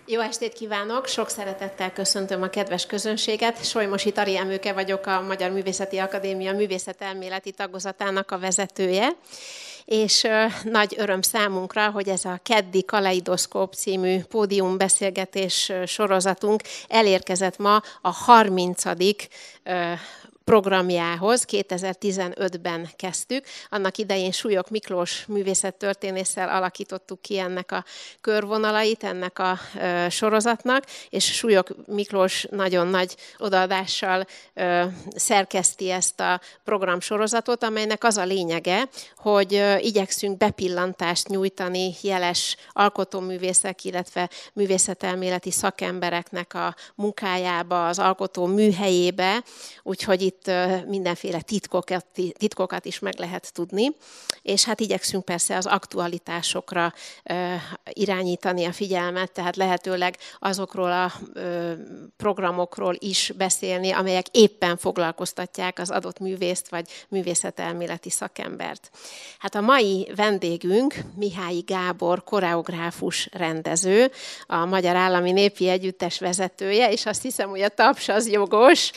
Jó estét kívánok! Sok szeretettel köszöntöm a kedves közönséget. Solymosi Tari Emőke vagyok, a Magyar Művészeti Akadémia művészetelméleti tagozatának a vezetője. És nagy öröm számunkra, hogy ez a keddi Kaleidoszkóp című pódiumbeszélgetés sorozatunk elérkezett ma a 30. programjához. 2015-ben kezdtük. Annak idején Súlyog Miklós művészettörténésszel alakítottuk ki ennek a körvonalait, ennek a sorozatnak, és Súlyog Miklós nagyon nagy odaadással szerkeszti ezt a programsorozatot, amelynek az a lényege, hogy igyekszünk bepillantást nyújtani jeles alkotóművészek, illetve művészetelméleti szakembereknek a munkájába, az alkotó műhelyébe, úgyhogy itt mindenféle titkokat is meg lehet tudni, és hát igyekszünk persze az aktualitásokra irányítani a figyelmet, tehát lehetőleg azokról a programokról is beszélni, amelyek éppen foglalkoztatják az adott művészt vagy művészetelméleti szakembert. Hát a mai vendégünk Mihály Gábor koreográfus rendező, a Magyar Állami Népi Együttes vezetője, és azt hiszem, hogy a taps az jogos.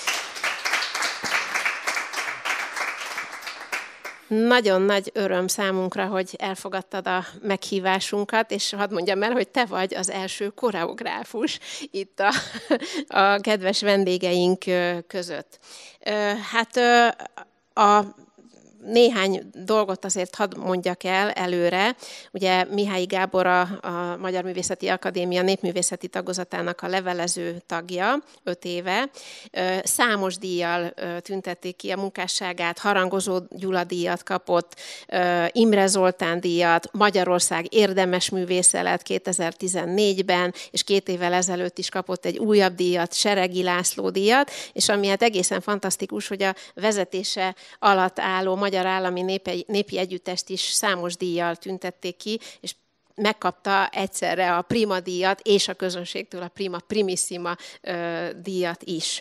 Nagyon nagy öröm számunkra, hogy elfogadtad a meghívásunkat, és hadd mondjam el, hogy te vagy az első koreográfus itt a kedves vendégeink között. Hát a néhány dolgot azért hadd mondjak el előre. Ugye Mihály Gábor a Magyar Művészeti Akadémia népművészeti tagozatának a levelező tagja 5 éve. Számos díjjal tüntették ki a munkásságát, Harangozó Gyula díjat kapott, Imre Zoltán díjat, Magyarország érdemes művésze lett 2014-ben, és 2 évvel ezelőtt is kapott egy újabb díjat, Seregi László díjat, és ami hát egészen fantasztikus, hogy a vezetése alatt álló Magyar Állami Népi Együttest is számos díjjal tüntették ki, és megkapta egyszerre a Prima díjat és a közönségtől a Prima Primissima díjat is.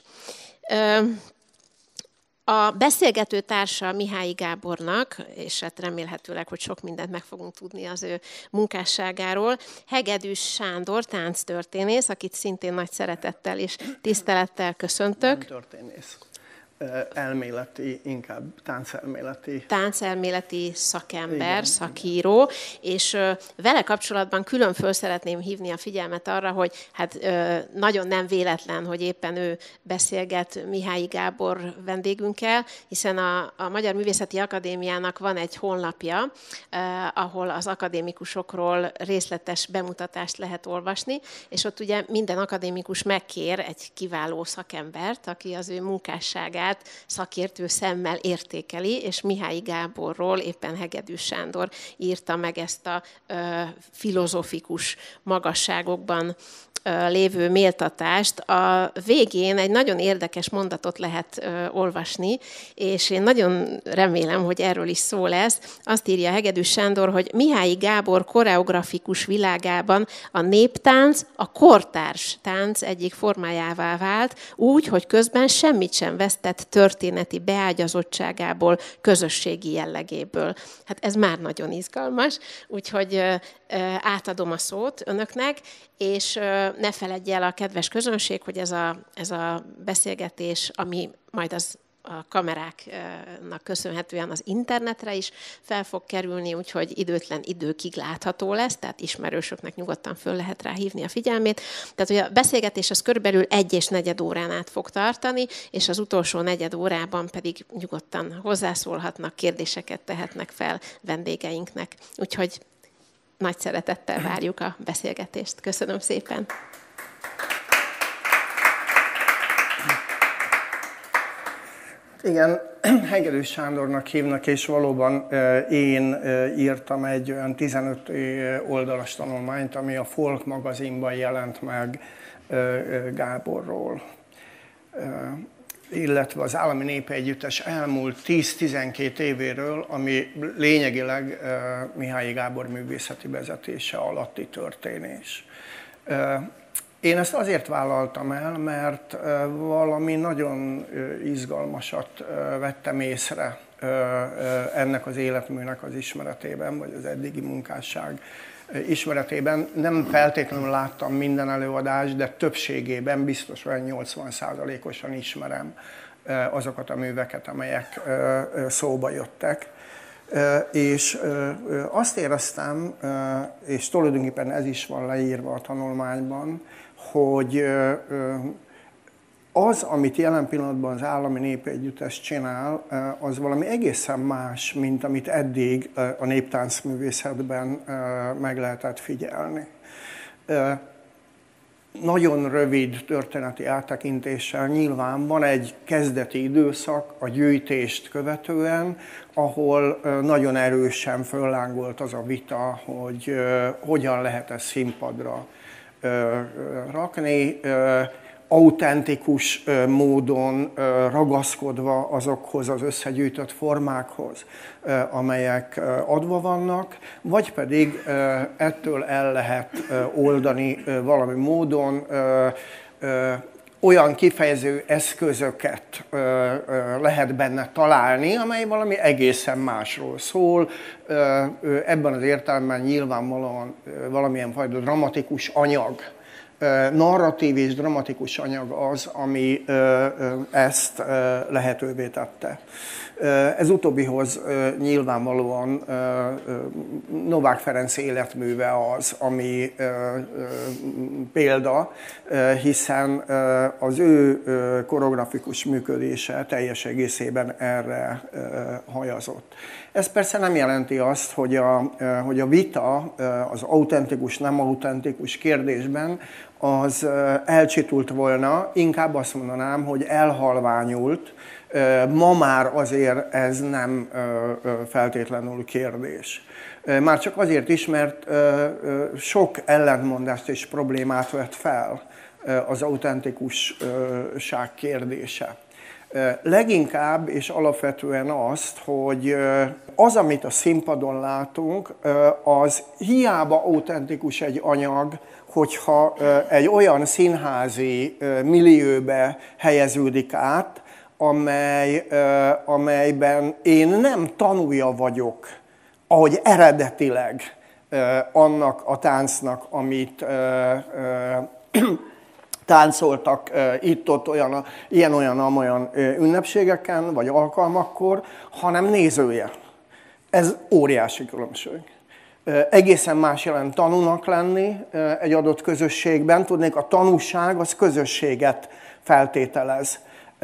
A beszélgető társa Mihály Gábornak, és hát remélhetőleg, hogy sok mindent meg fogunk tudni az ő munkásságáról, Hegedűs Sándor tánctörténész, akit szintén nagy szeretettel és tisztelettel köszöntök. Nem történész. Elméleti, inkább táncelméleti. Táncelméleti szakember, igen, szakíró, és vele kapcsolatban külön föl szeretném hívni a figyelmet arra, hogy hát nagyon nem véletlen, hogy éppen ő beszélget Mihály Gábor vendégünkkel, hiszen a Magyar Művészeti Akadémiának van egy honlapja, ahol az akadémikusokról részletes bemutatást lehet olvasni, és ott ugye minden akadémikus megkér egy kiváló szakembert, aki az ő munkásságát szakértő szemmel értékeli, és Mihály Gáborról éppen Hegedűs Sándor írta meg ezt a filozofikus magasságokban lévő méltatást. A végén egy nagyon érdekes mondatot lehet olvasni, és én nagyon remélem, hogy erről is szó lesz. Azt írja Hegedűs Sándor, hogy Mihály Gábor koreografikus világában a néptánc a kortárs tánc egyik formájává vált, úgy, hogy közben semmit sem vesztett történeti beágyazottságából, közösségi jellegéből. Hát ez már nagyon izgalmas, úgyhogy átadom a szót önöknek, és ne feledj el a kedves közönség, hogy ez a beszélgetés, ami majd a kameráknak köszönhetően az internetre is fel fog kerülni, úgyhogy időtlen időkig látható lesz, tehát ismerősöknek nyugodtan föl lehet rá hívni a figyelmét. Tehát, hogy a beszélgetés az körülbelül 1,4 órán át fog tartani, és az utolsó 4 órában pedig nyugodtan hozzászólhatnak, kérdéseket tehetnek fel vendégeinknek. Úgyhogy nagy szeretettel várjuk a beszélgetést. Köszönöm szépen! Igen, Hegedűs Sándornak hívnak, és valóban én írtam egy olyan 15 oldalas tanulmányt, ami a Folk magazinban jelent meg Gáborról. Illetve az Állami Népi Együttes elmúlt 10-12 évéről, ami lényegileg Mihály Gábor művészeti vezetése alatti történés. Én ezt azért vállaltam el, mert valami nagyon izgalmasat vettem észre ennek az életműnek az ismeretében, vagy az eddigi munkásság ismeretében nem feltétlenül láttam minden előadást, de többségében biztos olyan 80%-osan ismerem azokat a műveket, amelyek szóba jöttek. És azt éreztem, és tulajdonképpen ez is van leírva a tanulmányban, hogy az, amit jelen pillanatban az Állami Népegyüttes csinál, az valami egészen más, mint amit eddig a néptáncművészetben meg lehetett figyelni. Nagyon rövid történeti áttekintéssel nyilván van egy kezdeti időszak a gyűjtést követően, ahol nagyon erősen föllángolt az a vita, hogy hogyan lehet ezt színpadra rakni, autentikus módon ragaszkodva azokhoz az összegyűjtött formákhoz, amelyek adva vannak, vagy pedig ettől el lehet oldani valami módon, olyan kifejező eszközöket lehet benne találni, amely valami egészen másról szól. Ebben az értelemben nyilvánvalóan valamilyen fajta dramatikus anyag, narratív és dramatikus anyag az, ami ezt lehetővé tette. Ez utóbbihoz nyilvánvalóan Novák Ferenc életműve az, ami példa, hiszen az ő koreografikus működése teljes egészében erre hajazott. Ez persze nem jelenti azt, hogy a vita az autentikus, nem autentikus kérdésben az elcsitult volna, inkább azt mondanám, hogy elhalványult. Ma már azért ez nem feltétlenül kérdés. Már csak azért is, mert sok ellentmondást és problémát vet fel az autentikusság kérdése. Leginkább és alapvetően azt, hogy az, amit a színpadon látunk, az hiába autentikus egy anyag, hogyha egy olyan színházi millióbe helyeződik át, amelyben én nem tanúja vagyok, ahogy eredetileg annak a táncnak, amit táncoltak itt-ott ilyen-olyan ünnepségeken vagy alkalmakkor, hanem nézője. Ez óriási különbség. Egészen más jelent tanúnak lenni egy adott közösségben. Tudnék, a tanúság az közösséget feltételez.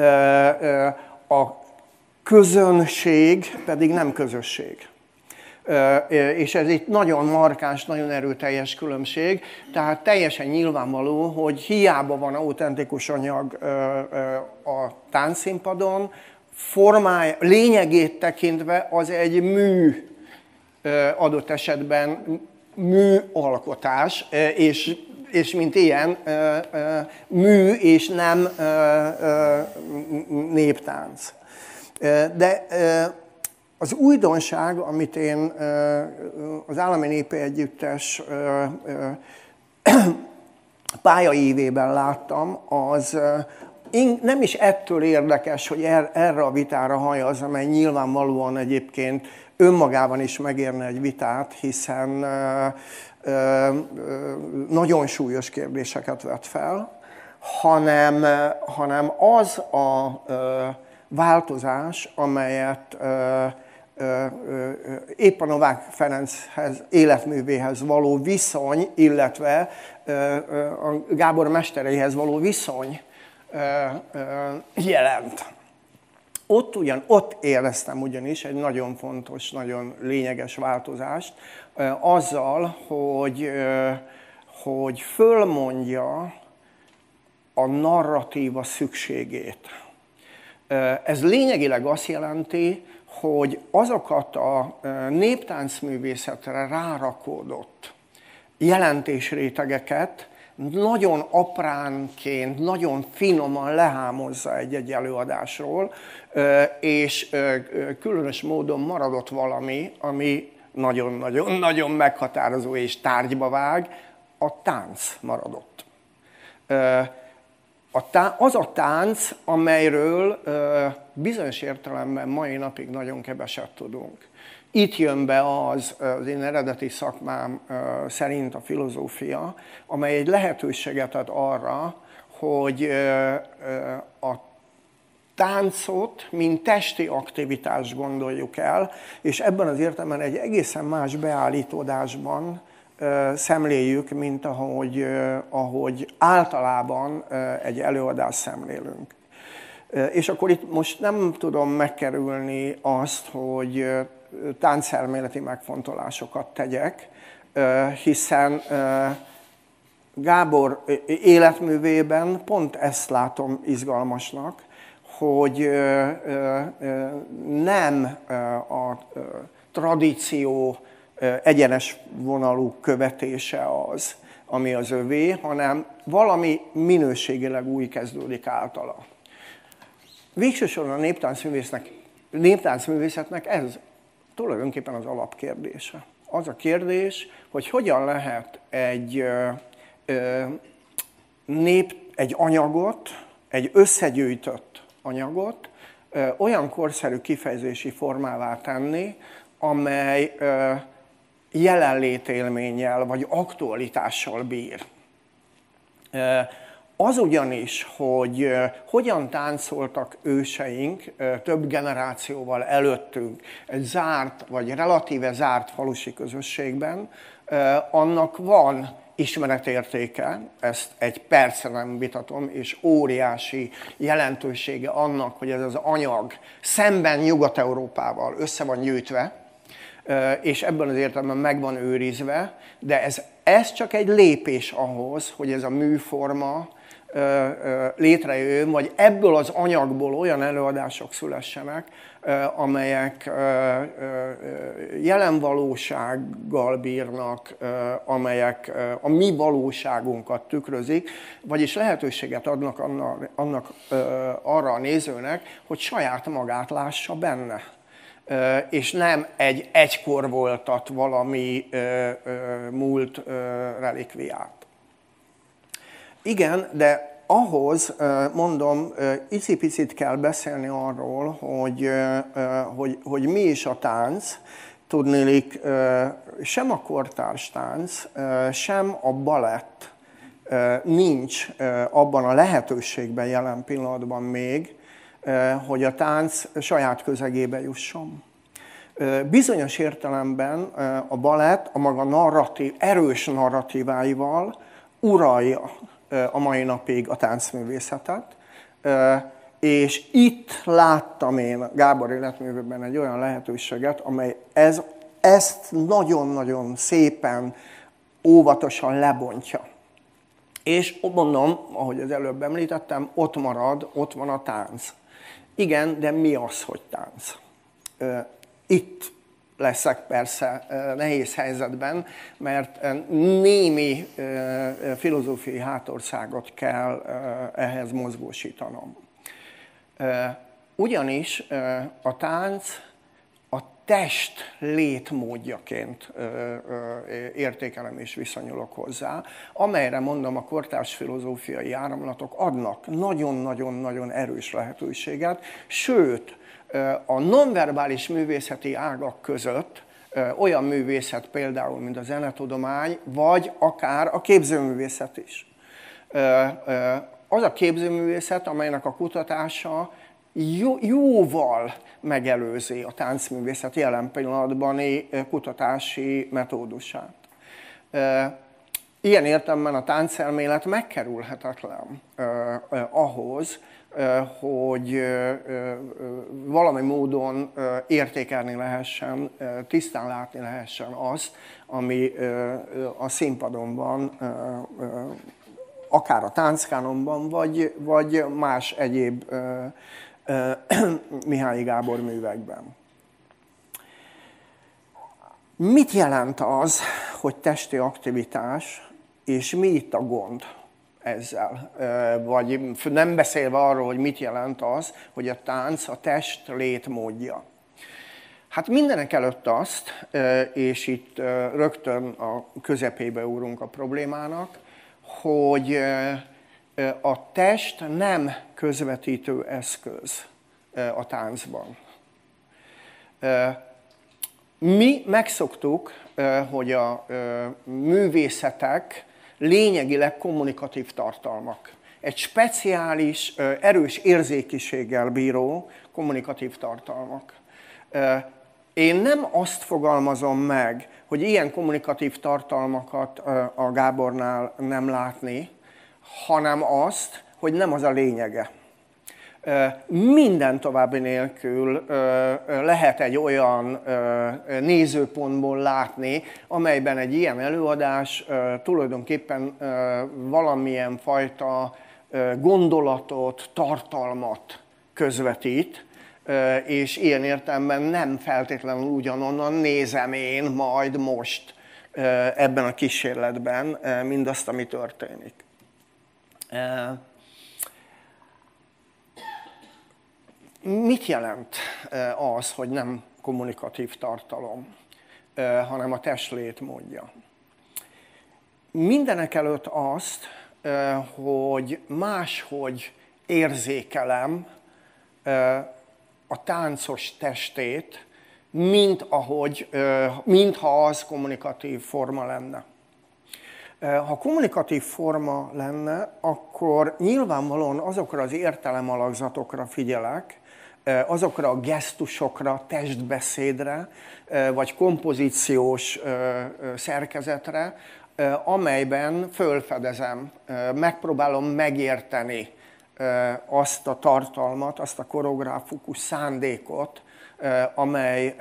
A közönség pedig nem közösség. És ez itt nagyon markáns, nagyon erőteljes különbség, tehát teljesen nyilvánvaló, hogy hiába van autentikus anyag a táncszínpadon, formája, lényegét tekintve az egy mű, adott esetben műalkotás, és mint ilyen mű és nem néptánc. De az újdonság, amit én az Állami Népegyüttes pályaívében láttam, az nem is ettől érdekes, hogy erre a vitára hajaz, amely nyilvánvalóan egyébként önmagában is megérne egy vitát, hiszen nagyon súlyos kérdéseket vet fel, hanem az a változás, amelyet épp a Novák Ferenchez, életművéhez való viszony, illetve a Gábor mestereihez való viszony jelent. Ott éreztem ugyanis egy nagyon fontos, nagyon lényeges változást, azzal, hogy fölmondja a narratíva szükségét. Ez lényegileg azt jelenti, hogy azokat a néptáncművészetre rárakódott jelentésrétegeket nagyon apránként, nagyon finoman lehámozza egy előadásról, és különös módon maradott valami, ami nagyon meghatározó és tárgyba vág, a tánc maradott. Az a tánc, amelyről bizonyos értelemben mai napig nagyon keveset tudunk. Itt jön be az én eredeti szakmám szerint a filozófia, amely egy lehetőséget ad arra, hogy a táncot, mint testi aktivitást gondoljuk el, és ebben az értelemben egy egészen más beállítódásban szemléljük, mint ahogy általában egy előadást szemlélünk. És akkor itt most nem tudom megkerülni azt, hogy táncelméleti megfontolásokat tegyek, hiszen Gábor életművében pont ezt látom izgalmasnak, hogy nem a tradíció egyenes vonalú követése az, ami az övé, hanem valami minőségileg új kezdődik általa. Végső soron a néptáncművészetnek ez tulajdonképpen az alapkérdése. Az a kérdés, hogy hogyan lehet egy anyagot, egy összegyűjtött anyagot olyan korszerű kifejezési formává tenni, amely jelenlétélménnyel vagy aktualitással bír. Az ugyanis, hogy hogyan táncoltak őseink több generációval előttünk egy zárt vagy relatíve zárt falusi közösségben, annak van ismeretértéke, ezt egy percre nem vitatom, és óriási jelentősége annak, hogy ez az anyag szemben Nyugat-Európával össze van gyűjtve, és ebben az értelemben meg van őrizve, de ez csak egy lépés ahhoz, hogy ez a műforma létrejöjjön, vagy ebből az anyagból olyan előadások szülessenek, amelyek jelen valósággal bírnak, amelyek a mi valóságunkat tükrözik, vagyis lehetőséget adnak arra a nézőnek, hogy saját magát lássa benne. És nem egy egykor voltat valami múlt relikviát. Igen, de ahhoz, mondom, icipicit kell beszélni arról, hogy mi is a tánc. Tudniillik, sem a kortárs tánc, sem a balett nincs abban a lehetőségben jelen pillanatban még, hogy a tánc saját közegébe jusson. Bizonyos értelemben a balett a maga erős narratíváival uralja a mai napig a táncművészetet, és itt láttam én Gábor életművében egy olyan lehetőséget, amely ezt nagyon-nagyon szépen, óvatosan lebontja. És mondom, ahogy az előbb említettem, ott van a tánc. Igen, de mi az, hogy tánc? Itt leszek persze nehéz helyzetben, mert némi filozófiai hátországot kell ehhez mozgósítanom. Ugyanis a tánc a test létmódjaként értékelem és viszonyulok hozzá, amelyre mondom a kortárs filozófiai áramlatok adnak nagyon-nagyon-nagyon erős lehetőséget, sőt, a nonverbális művészeti ágak között olyan művészet például, mint a zenetudomány, vagy akár a képzőművészet is. Az a képzőművészet, amelynek a kutatása jóval megelőzi a táncművészet jelen pillanatbani kutatási metódusát. Ilyen értelemben a táncelmélet megkerülhetetlen ahhoz, hogy valami módon értékelni lehessen, tisztán látni lehessen azt, ami a színpadon van, akár a tánckánonban, vagy más egyéb Mihály Gábor művekben. Mit jelent az, hogy testi aktivitás, és mi itt a gond ezzel? Vagy nem beszélve arról, hogy mit jelent az, hogy a tánc a test létmódja. Hát mindenek előtt azt, és itt rögtön a közepébe ugrunk a problémának, hogy a test nem közvetítő eszköz a táncban. Mi megszoktuk, hogy a művészetek lényegileg kommunikatív tartalmak. Egy speciális, erős érzékiséggel bíró kommunikatív tartalmak. Én nem azt fogalmazom meg, hogy ilyen kommunikatív tartalmakat a Gábornál nem látni, hanem azt, hogy nem az a lényege. Minden további nélkül lehet egy olyan nézőpontból látni, amelyben egy ilyen előadás tulajdonképpen valamilyen fajta gondolatot, tartalmat közvetít, és ilyen értelemben nem feltétlenül ugyanonnan nézem én majd most ebben a kísérletben mindazt, ami történik. Mit jelent az, hogy nem kommunikatív tartalom, hanem a test létmódja? Mindenekelőtt azt, hogy máshogy érzékelem a táncos testét, mintha az kommunikatív forma lenne. Ha kommunikatív forma lenne, akkor nyilvánvalóan azokra az értelemalakzatokra figyelek, azokra a gesztusokra, testbeszédre, vagy kompozíciós szerkezetre, amelyben fölfedezem, megpróbálom megérteni azt a tartalmat, azt a koreográfikus szándékot, amely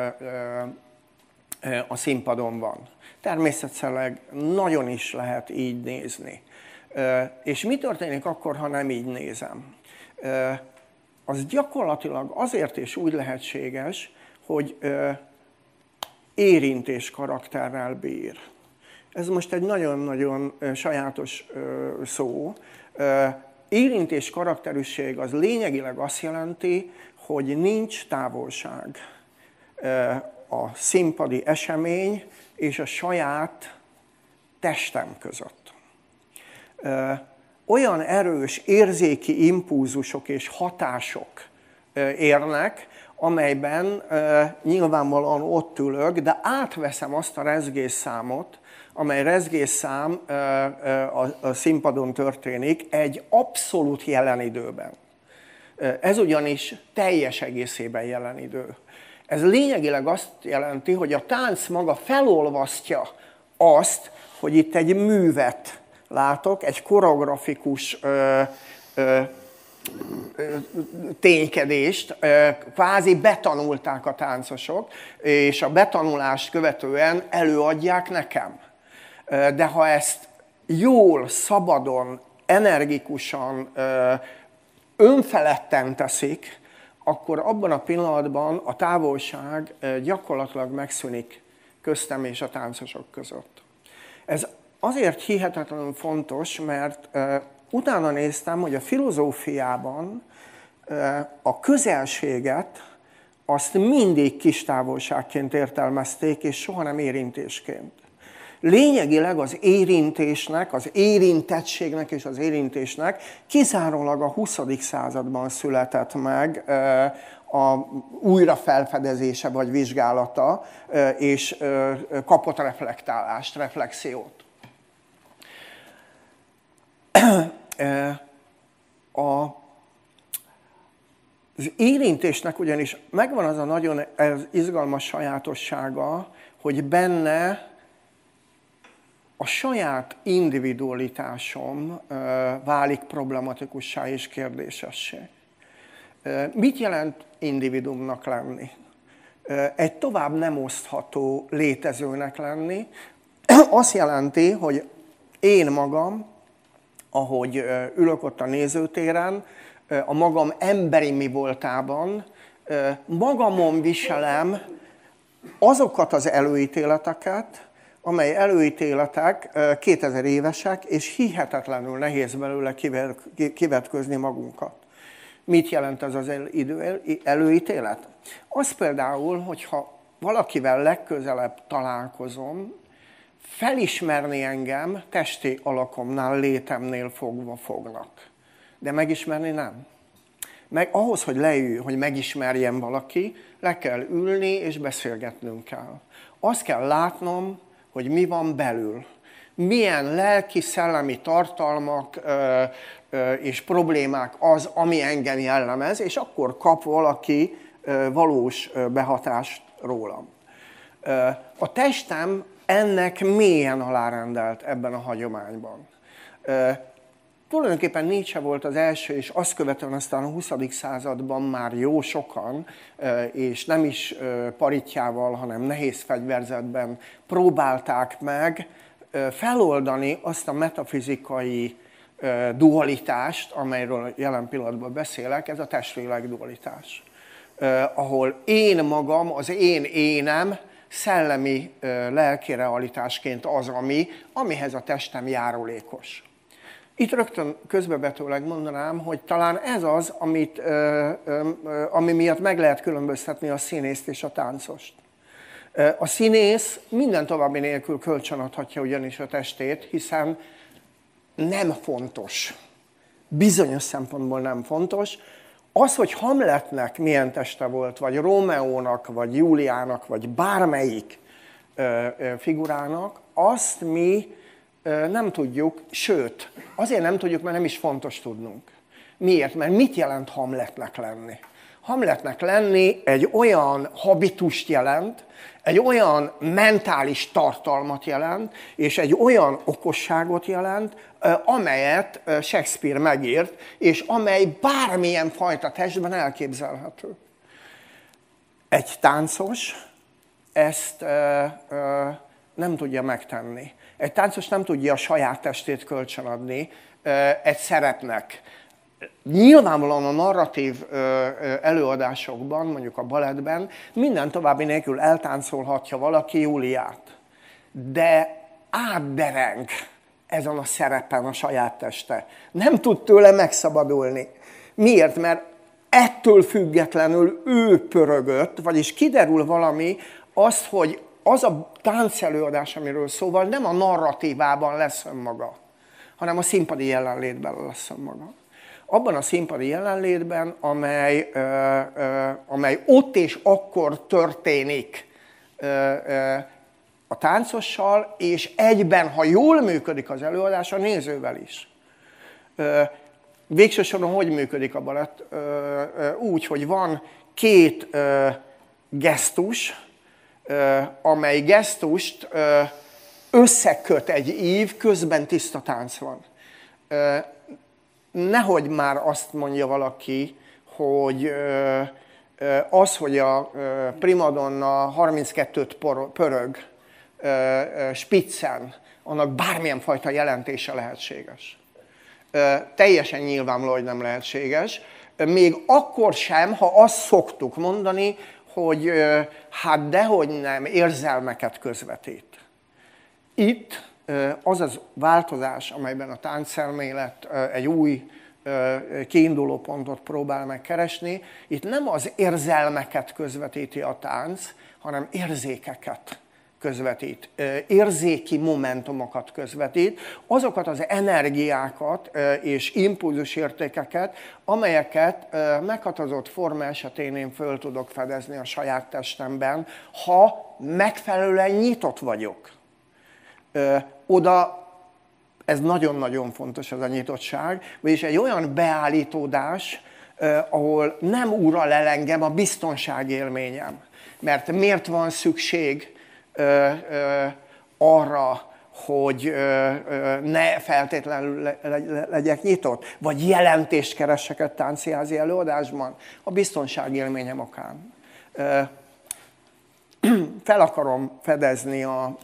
a színpadon van. Természetszerűleg nagyon is lehet így nézni. És mi történik akkor, ha nem így nézem? Az gyakorlatilag azért is úgy lehetséges, hogy érintés karakterrel bír. Ez most egy nagyon-nagyon sajátos szó. Érintés karakterűség az lényegileg azt jelenti, hogy nincs távolság a színpadi esemény és a saját testem között. Olyan erős érzéki impulzusok és hatások érnek, amelyben nyilvánvalóan ott ülök, de átveszem azt a rezgésszámot, amely rezgésszám a színpadon történik egy abszolút jelen időben. Ez ugyanis teljes egészében jelen idő. Ez lényegileg azt jelenti, hogy a tánc maga felolvasztja azt, hogy itt egy művet látok, egy koreografikus ténykedést, kvázi betanulták a táncosok, és a betanulást követően előadják nekem. De ha ezt jól, szabadon, energikusan, önfeledten teszik, akkor abban a pillanatban a távolság gyakorlatilag megszűnik köztem és a táncosok között. Ez azért hihetetlenül fontos, mert utána néztem, hogy a filozófiában a közelséget azt mindig kis távolságként értelmezték, és soha nem érintésként. Lényegileg az érintésnek, az érintettségnek és az érintésnek kizárólag a 20. században született meg a újrafelfedezése vagy vizsgálata, és kapott reflektálást, reflexiót. Az érintésnek ugyanis megvan az a nagyon izgalmas sajátossága, hogy benne a saját individualitásom válik problematikussá és kérdésessé. Mit jelent individuumnak lenni? Egy tovább nem osztható létezőnek lenni. Azt jelenti, hogy én magam, ahogy ülök ott a nézőtéren, a magam emberi mi voltában, magamon viselem azokat az előítéleteket, amely előítéletek 2000 évesek, és hihetetlenül nehéz belőle kivetközni magunkat. Mit jelent ez az előítélet? Az például, hogyha valakivel legközelebb találkozom, felismerni engem testi alakomnál, létemnél fogva fognak. De megismerni nem. ahhoz, hogy leülj, hogy megismerjen valaki, le kell ülni és beszélgetnünk kell. Azt kell látnom, hogy mi van belül. Milyen lelki, szellemi tartalmak és problémák az, ami engem jellemez, és akkor kap valaki valós behatást rólam. A testem ennek mélyen alárendelt ebben a hagyományban. Tulajdonképpen Nietzsche volt az első, és azt követően aztán a 20. században már jó sokan, és nem is paritjával, hanem nehéz fegyverzetben próbálták meg feloldani azt a metafizikai dualitást, amelyről jelen pillanatban beszélek, ez a test-lélek dualitás. Ahol én magam, az én énem szellemi lelki realitásként az, amihez a testem járulékos. Itt rögtön közbevetőleg mondanám, hogy talán ez az, ami miatt meg lehet különböztetni a színészt és a táncost. A színész minden további nélkül kölcsönadhatja ugyanis a testét, hiszen nem fontos. Bizonyos szempontból nem fontos. Az, hogy Hamletnek milyen teste volt, vagy Rómeónak, vagy Júliának, vagy bármelyik figurának, azt mi nem tudjuk, sőt, azért nem tudjuk, mert nem is fontos tudnunk. Miért? Mert mit jelent Hamletnek lenni? Hamletnek lenni egy olyan habitust jelent, egy olyan mentális tartalmat jelent, és egy olyan okosságot jelent, amelyet Shakespeare megírt, és amely bármilyen fajta testben elképzelhető. Egy táncos ezt nem tudja megtenni. Egy táncos nem tudja a saját testét kölcsönadni egy szerepnek. Nyilvánvalóan a narratív előadásokban, mondjuk a balettben, minden további nélkül eltáncolhatja valaki Júliát. De átdereng ezen a szerepen a saját teste. Nem tud tőle megszabadulni. Miért? Mert ettől függetlenül ő pörögött, vagyis kiderül valami, azt, hogy az a táncelőadás, amiről szóval nem a narratívában lesz önmaga, hanem a színpadi jelenlétben lesz önmaga. Abban a színpadi jelenlétben, amely ott és akkor történik a táncossal, és egyben, ha jól működik az előadás, a nézővel is. Végső soron hogy működik a balett? Úgy, hogy van két gesztus, amely gesztust összeköt egy ív, közben tiszta tánc van. Nehogy már azt mondja valaki, hogy az, hogy a primadonna 32-t pörög spiccen, annak bármilyen fajta jelentése lehetséges. Teljesen nyilvánvaló, hogy nem lehetséges. Még akkor sem, ha azt szoktuk mondani, hogy hát dehogy nem, érzelmeket közvetít. Itt az az változás, amelyben a táncelmélet egy új kiinduló pontot próbál megkeresni, itt nem az érzelmeket közvetíti a tánc, hanem érzékeket közvetít, érzéki momentumokat közvetít, azokat az energiákat és impulzusértékeket, amelyeket meghatározott forma esetén én föl tudok fedezni a saját testemben, ha megfelelően nyitott vagyok. Oda, ez nagyon-nagyon fontos, ez a nyitottság, vagyis egy olyan beállítódás, ahol nem urral el engem a biztonságélményem. Mert miért van szükség arra, hogy ne feltétlenül legyek nyitott, vagy jelentést keresek egy tánciházi előadásban? A biztonságélményem okán. Fel akarom fedezni a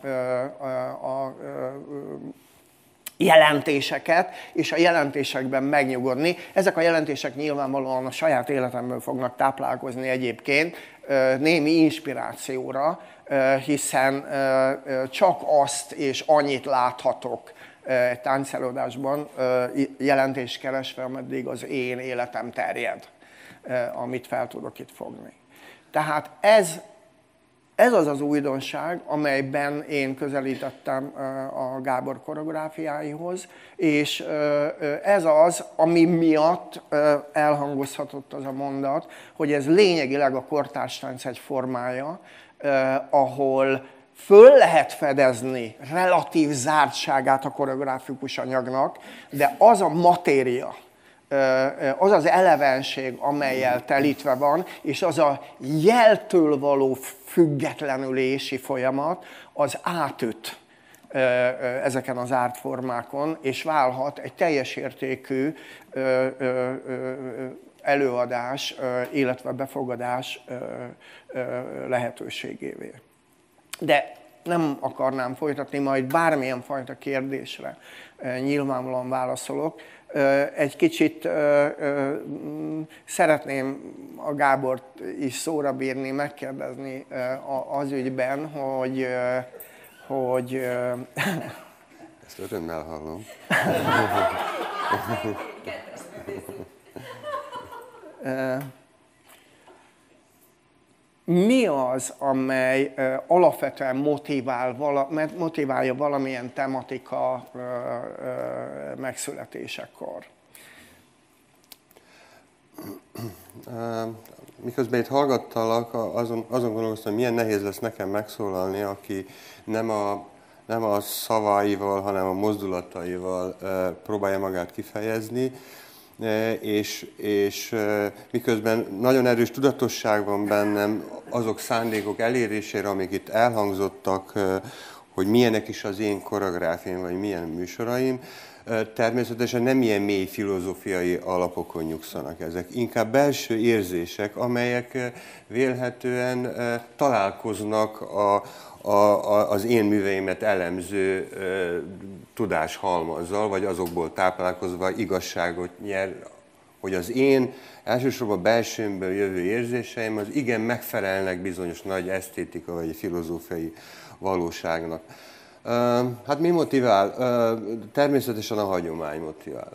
jelentéseket, és a jelentésekben megnyugodni. Ezek a jelentések nyilvánvalóan a saját életemből fognak táplálkozni egyébként, némi inspirációra, hiszen csak azt és annyit láthatok egy táncelőadásban jelentést keresve, ameddig az én életem terjed, amit fel tudok itt fogni. Tehát ez az az újdonság, amelyben én közelítettem a Gábor koreográfiáihoz, és ez az, ami miatt elhangozhatott az a mondat, hogy ez lényegileg a kortárstánc egy formája, ahol föl lehet fedezni relatív zártságát a koreográfikus anyagnak, de az a matéria, az az elevenség, amellyel telítve van, és az a jeltől való függetlenülési folyamat, az átüt ezeken az ártformákon, és válhat egy teljes értékű előadás, illetve befogadás lehetőségévé. De nem akarnám folytatni, majd bármilyen fajta kérdésre nyilvánvalóan válaszolok. Egy kicsit szeretném a Gábort is szóra bírni, megkérdezni az ügyben, hogy ezt örömmel hallom. Mi az, amely alapvetően motiválja valamilyen tematika megszületésekor? Miközben itt hallgattalak, azon gondolkoztam, milyen nehéz lesz nekem megszólalni, aki nem a szavaival, hanem a mozdulataival próbálja magát kifejezni, és miközben nagyon erős tudatosság van bennem azok szándékok elérésére, amik itt elhangzottak, hogy milyenek is az én koreográfiám, vagy milyen műsoraim, természetesen nem ilyen mély filozófiai alapokon nyugszanak ezek. Inkább belső érzések, amelyek vélhetően találkoznak az én műveimet elemző tudáshalmazzal, vagy azokból táplálkozva igazságot nyer, hogy az én elsősorban belsőmből jövő érzéseim az igen megfelelnek bizonyos nagy esztétika vagy filozófiai valóságnak. Hát mi motivál? Természetesen a hagyomány motivál.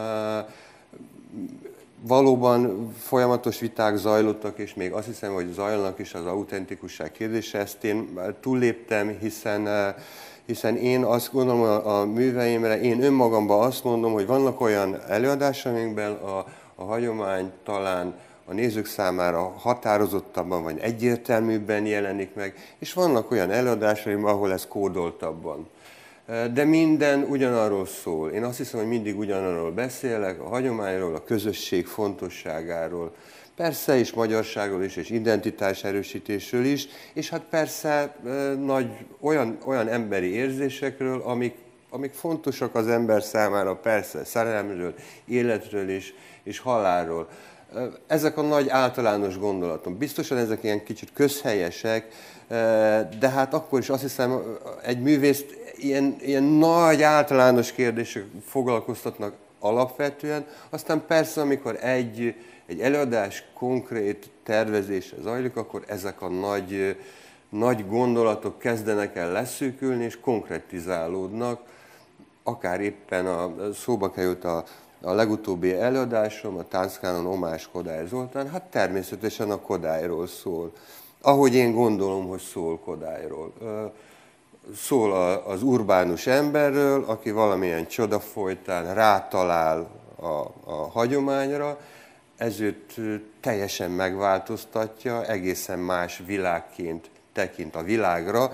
Valóban folyamatos viták zajlottak, és még azt hiszem, hogy zajlanak is az autentikusság kérdése. Ezt én túlléptem, hiszen én azt gondolom a műveimre, én önmagamban azt mondom, hogy vannak olyan előadásaimban a hagyomány talán a nézők számára határozottabban vagy egyértelműbben jelenik meg, és vannak olyan előadásaim, ahol ez kódoltabban. De minden ugyanarról szól. Én azt hiszem, hogy mindig ugyanarról beszélek, a hagyományról, a közösség fontosságáról, persze is magyarságról is, és identitás erősítésről is, és hát persze olyan emberi érzésekről, amik fontosak az ember számára, persze szerelemről, életről is, és halálról. Ezek a nagy általános gondolatok. Biztosan ezek ilyen kicsit közhelyesek, de hát akkor is azt hiszem, egy művészt ilyen nagy általános kérdések foglalkoztatnak alapvetően. Aztán persze, amikor egy előadás konkrét tervezése zajlik, akkor ezek a nagy gondolatok kezdenek el leszűkülni és konkretizálódnak. Akár éppen szóba került a legutóbbi előadásom, a Tánckánon Omás Kodály Zoltán, hát természetesen a Kodályról szól. Ahogy én gondolom, hogy szól Kodályról. Szól az urbánus emberről, aki valamilyen csoda folytán rátalál a hagyományra, ez őt teljesen megváltoztatja, egészen más világként tekint a világra,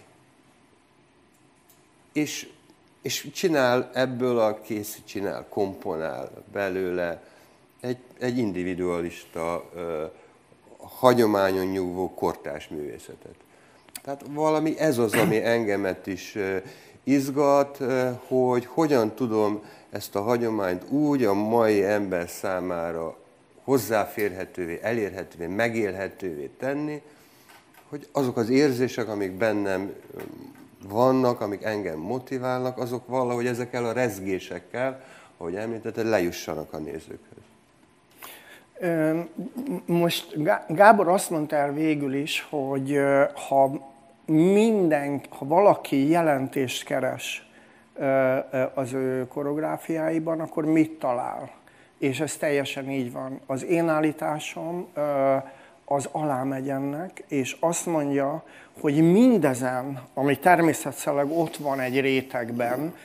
és csinál ebből komponál belőle egy individualista, hagyományon nyugvó kortárs művészetet. Tehát valami ez az, ami engemet is izgat, hogy hogyan tudom ezt a hagyományt úgy a mai ember számára hozzáférhetővé, elérhetővé, megélhetővé tenni, hogy azok az érzések, amik bennem vannak, amik engem motiválnak, azok valahogy ezekkel a rezgésekkel, ahogy említetted, lejussanak a nézőkhöz. Most Gábor azt mondta el végül is, hogy ha valaki jelentést keres az ő koreográfiáiban, akkor mit talál? És ez teljesen így van. Az én állításom az alámegy ennek, és azt mondja, hogy mindezen, ami természetszerűleg ott van egy rétegben,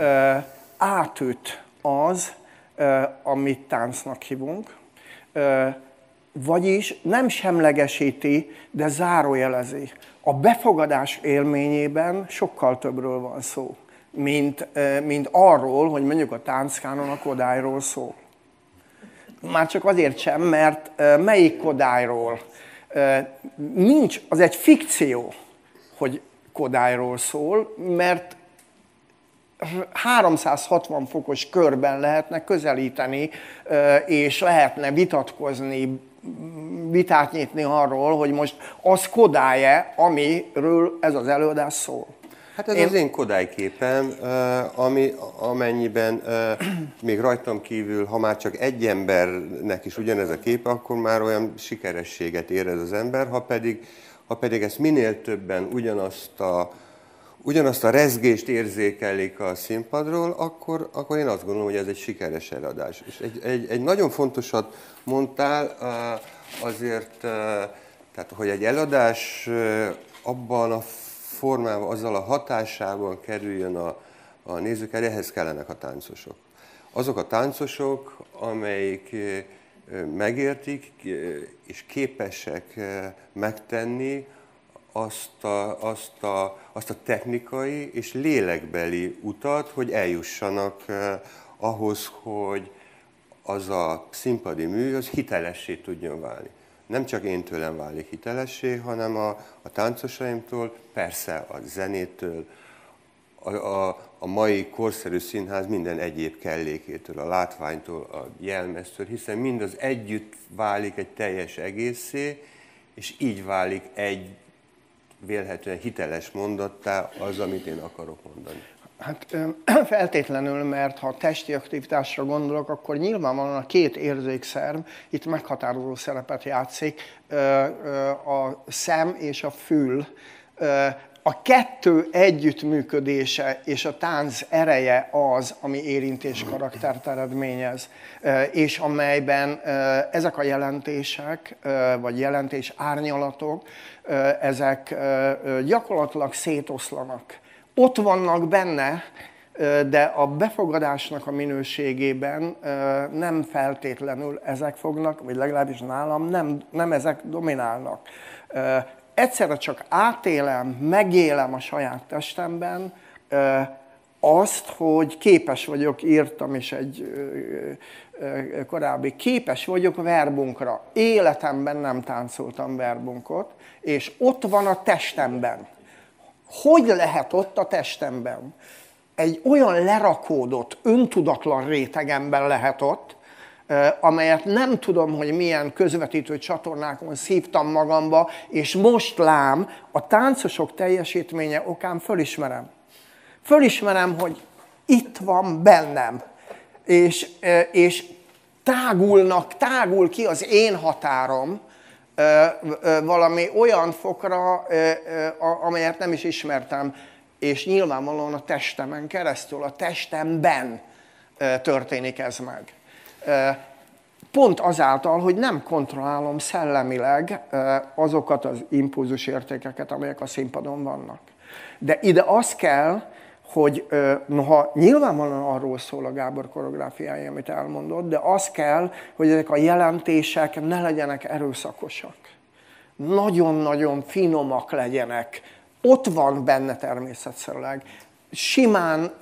átüt az, amit táncnak hívunk, vagyis nem semlegesíti, de zárójelezi. A befogadás élményében sokkal többről van szó, mint arról, hogy mondjuk a tánckánon a Kodályról szól. Már csak azért sem, mert melyik Kodályról? Nincs, az egy fikció, hogy Kodályról szól, mert 360 fokos körben lehetne közelíteni, és lehetne vitatkozni, vitát nyitni arról, hogy most az Kodály-e, amiről ez az előadás szól. Hát ez az én Kodály képem, amennyiben még rajtam kívül, ha már csak egy embernek is ugyanez a képe, akkor már olyan sikerességet érez az ember, ha pedig ezt minél többen ugyanazt a rezgést érzékelik a színpadról, akkor én azt gondolom, hogy ez egy sikeres előadás. És egy nagyon fontosat mondtál, azért, tehát, hogy egy előadás abban a formában, azzal a hatásában kerüljön a nézők elé, ehhez kellenek a táncosok. Azok a táncosok, amelyik megértik és képesek megtenni azt a technikai és lélekbeli utat, hogy eljussanak ahhoz, hogy az a színpadi mű az hitelessé tudjon válni. Nem csak én tőlem válik hitelessé, hanem a táncosaimtól, persze a zenétől, a mai korszerű színház minden egyéb kellékétől, a látványtól, a jelmeztől, hiszen mindaz együtt válik egy teljes egészé, és így válik egy vélhetően hiteles mondattá az, amit én akarok mondani. Hát feltétlenül, mert ha testi aktivitásra gondolok, akkor nyilvánvalóan a két érzékszerv itt meghatározó szerepet játszik, a szem és a fül. A kettő együttműködése és a tánc ereje az, ami érintés karaktert eredményez, és amelyben ezek a jelentések, vagy jelentés árnyalatok, ezek gyakorlatilag szétoszlanak. Ott vannak benne, de a befogadásnak a minőségében nem feltétlenül ezek fognak, vagy legalábbis nálam nem ezek dominálnak. Egyszerre csak átélem, megélem a saját testemben azt, hogy képes vagyok, írtam is egy korábbi, képes vagyok verbunkra. Életemben nem táncoltam verbunkot, és ott van a testemben. Hogy lehet ott a testemben? Egy olyan lerakódott, öntudatlan rétegemben lehet ott, amelyet nem tudom, hogy milyen közvetítő csatornákon szívtam magamba, és most lám, a táncosok teljesítménye okán fölismerem. Fölismerem, hogy itt van bennem, és tágul ki az én határom valami olyan fokra, amelyet nem is ismertem, és nyilvánvalóan a testemen keresztül, a testemben történik ez meg. Pont azáltal, hogy nem kontrollálom szellemileg azokat az impulzusértékeket, amelyek a színpadon vannak. De ide az kell, hogy noha nyilvánvalóan arról szól a Gábor koreográfiája, amit elmondott, de az kell, hogy ezek a jelentések ne legyenek erőszakosak. Nagyon-nagyon finomak legyenek. Ott van benne természetszerűleg. Simán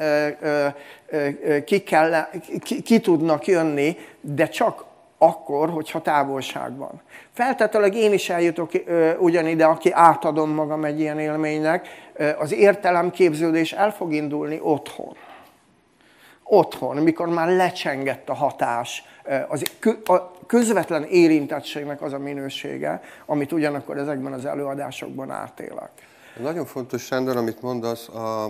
ki tudnak jönni, de csak akkor, hogyha távolság van. Feltetőleg én is eljutok ugyanide, aki átadom magam egy ilyen élménynek, az értelemképződés el fog indulni otthon. Otthon, mikor már lecsengett a hatás, a közvetlen érintettségnek az a minősége, amit ugyanakkor ezekben az előadásokban átélek. Nagyon fontos, Sándor, amit mondasz,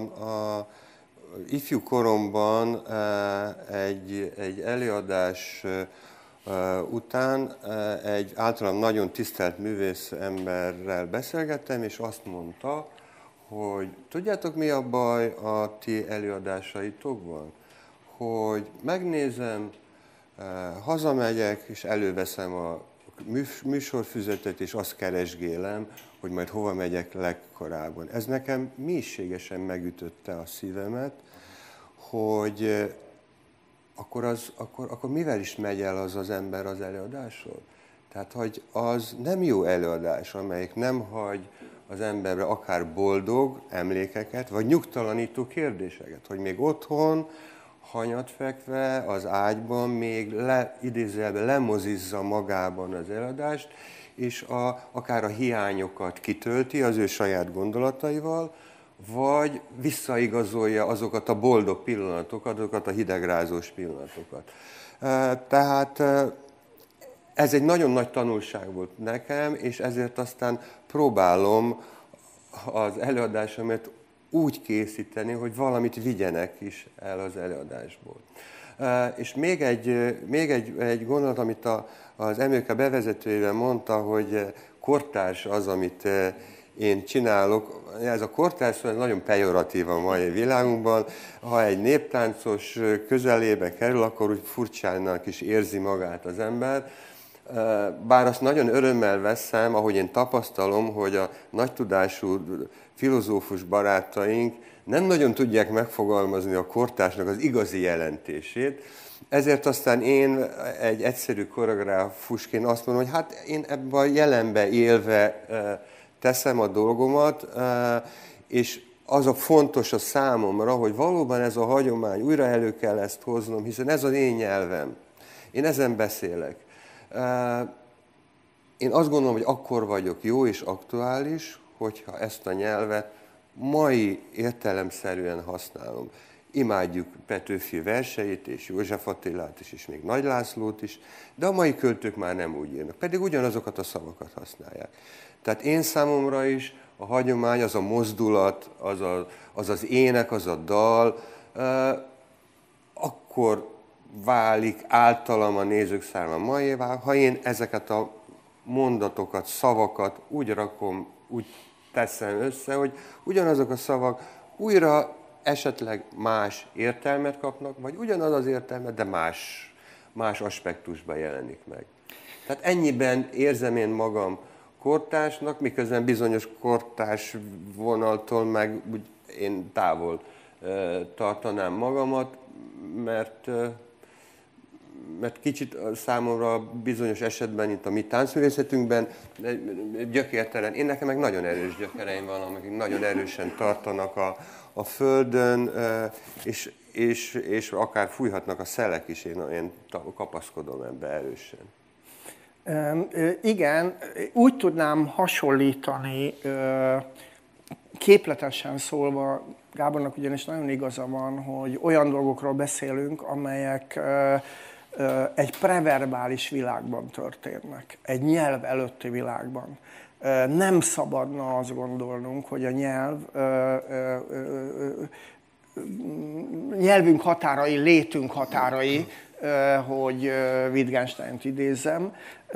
ifjú koromban egy előadás után egy általam nagyon tisztelt művész emberrel beszélgettem, és azt mondta, hogy tudjátok, mi a baj a ti előadásaitokban? Hogy megnézem, hazamegyek, és előveszem a műsorfüzetet, és azt keresgélem, hogy majd hova megyek legkorábban. Ez nekem mélységesen megütötte a szívemet, hogy akkor mivel is megy el az ember az előadásról? Tehát, hogy az nem jó előadás, amelyik nem hagy az emberbe akár boldog emlékeket, vagy nyugtalanító kérdéseket, hogy még otthon, hanyat fekve, az ágyban még idézőjelben lemozizza magában az előadást, és akár a hiányokat kitölti az ő saját gondolataival, vagy visszaigazolja azokat a boldog pillanatokat, azokat a hidegrázós pillanatokat. Tehát ez egy nagyon nagy tanulság volt nekem, és ezért aztán próbálom az előadásomat úgy készíteni, hogy valamit vigyenek is el az előadásból. És még egy gondolat, amit az Emőke bevezetőjében mondta, hogy kortárs az, amit én csinálok. Ez a kortárs szó nagyon pejoratív a mai világunkban. Ha egy néptáncos közelébe kerül, akkor úgy furcsának is érzi magát az ember. Bár azt nagyon örömmel veszem, ahogy én tapasztalom, hogy a nagy tudású filozófus barátaink nem nagyon tudják megfogalmazni a kortársnak az igazi jelentését. Ezért aztán én egy egyszerű koreográfusként azt mondom, hogy hát én ebben a jelenbe élve teszem a dolgomat, és az a fontos a számomra, hogy valóban ez a hagyomány, újra elő kell ezt hoznom, hiszen ez az én nyelvem. Én ezen beszélek. Én azt gondolom, hogy akkor vagyok jó és aktuális, hogyha ezt a nyelvet mai értelemszerűen használom. Imádjuk Petőfi verseit, és József Attilát is, és még Nagy Lászlót is, de a mai költők már nem úgy írnak, pedig ugyanazokat a szavakat használják. Tehát én számomra is a hagyomány, az a mozdulat, az az ének, az a dal, akkor válik általam a nézők számára maiévá, ha én ezeket a mondatokat, szavakat úgy rakom, úgy teszem össze, hogy ugyanazok a szavak újra esetleg más értelmet kapnak, vagy ugyanaz az értelmet, de más aspektusban jelenik meg. Tehát ennyiben érzem én magam kortársnak, miközben bizonyos kortárs vonaltól meg úgy én távol tartanám magamat, mert kicsit számomra bizonyos esetben itt a mi táncművészetünkben gyökértelen, én nekem meg nagyon erős gyökereim van, amik nagyon erősen tartanak a földön, és akár fújhatnak a szelek is, én kapaszkodom ebbe erősen. Igen, úgy tudnám hasonlítani, képletesen szólva, Gábornak ugyanis nagyon igaza van, hogy olyan dolgokról beszélünk, amelyek egy preverbális világban történnek, egy nyelv előtti világban. Nem szabadna azt gondolnunk, hogy a nyelvünk határai, létünk határai, hogy Wittgensteint idézzem.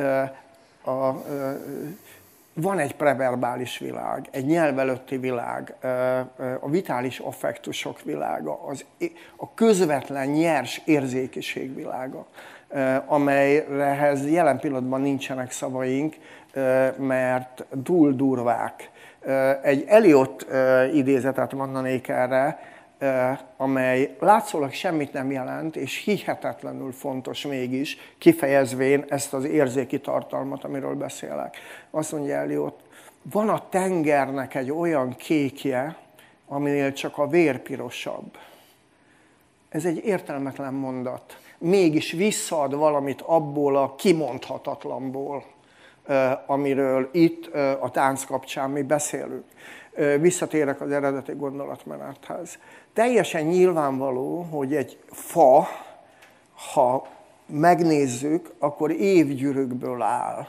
Van egy preverbális világ, egy nyelv előtti világ, a vitális affektusok világa, a közvetlen nyers érzékiség világa, amelyrehez jelen pillanatban nincsenek szavaink, mert túl durvák. Egy Eliot idézetet mondanék erre, amely látszólag semmit nem jelent, és hihetetlenül fontos mégis, kifejezvén ezt az érzéki tartalmat, amiről beszélek. Azt mondja Eliot, van a tengernek egy olyan kékje, aminél csak a vér pirosabb. Ez egy értelmetlen mondat. Mégis visszaad valamit abból a kimondhatatlanból, amiről itt a tánc kapcsán mi beszélünk. Visszatérek az eredeti gondolatmenethez. Teljesen nyilvánvaló, hogy egy fa, ha megnézzük, akkor évgyűrűkből áll.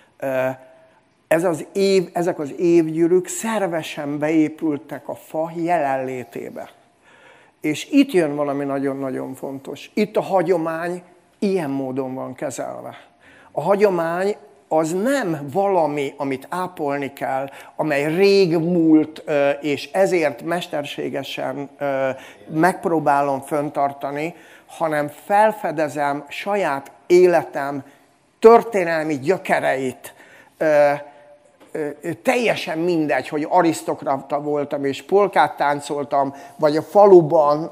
Ezek az évgyűrűk szervesen beépültek a fa jelenlétébe. És itt jön valami nagyon-nagyon fontos. Itt a hagyomány ilyen módon van kezelve. A hagyomány az nem valami, amit ápolni kell, amely rég múlt, és ezért mesterségesen megpróbálom fenntartani, hanem felfedezem saját életem történelmi gyökereit, teljesen mindegy, hogy arisztokrata voltam és polkát táncoltam, vagy a faluban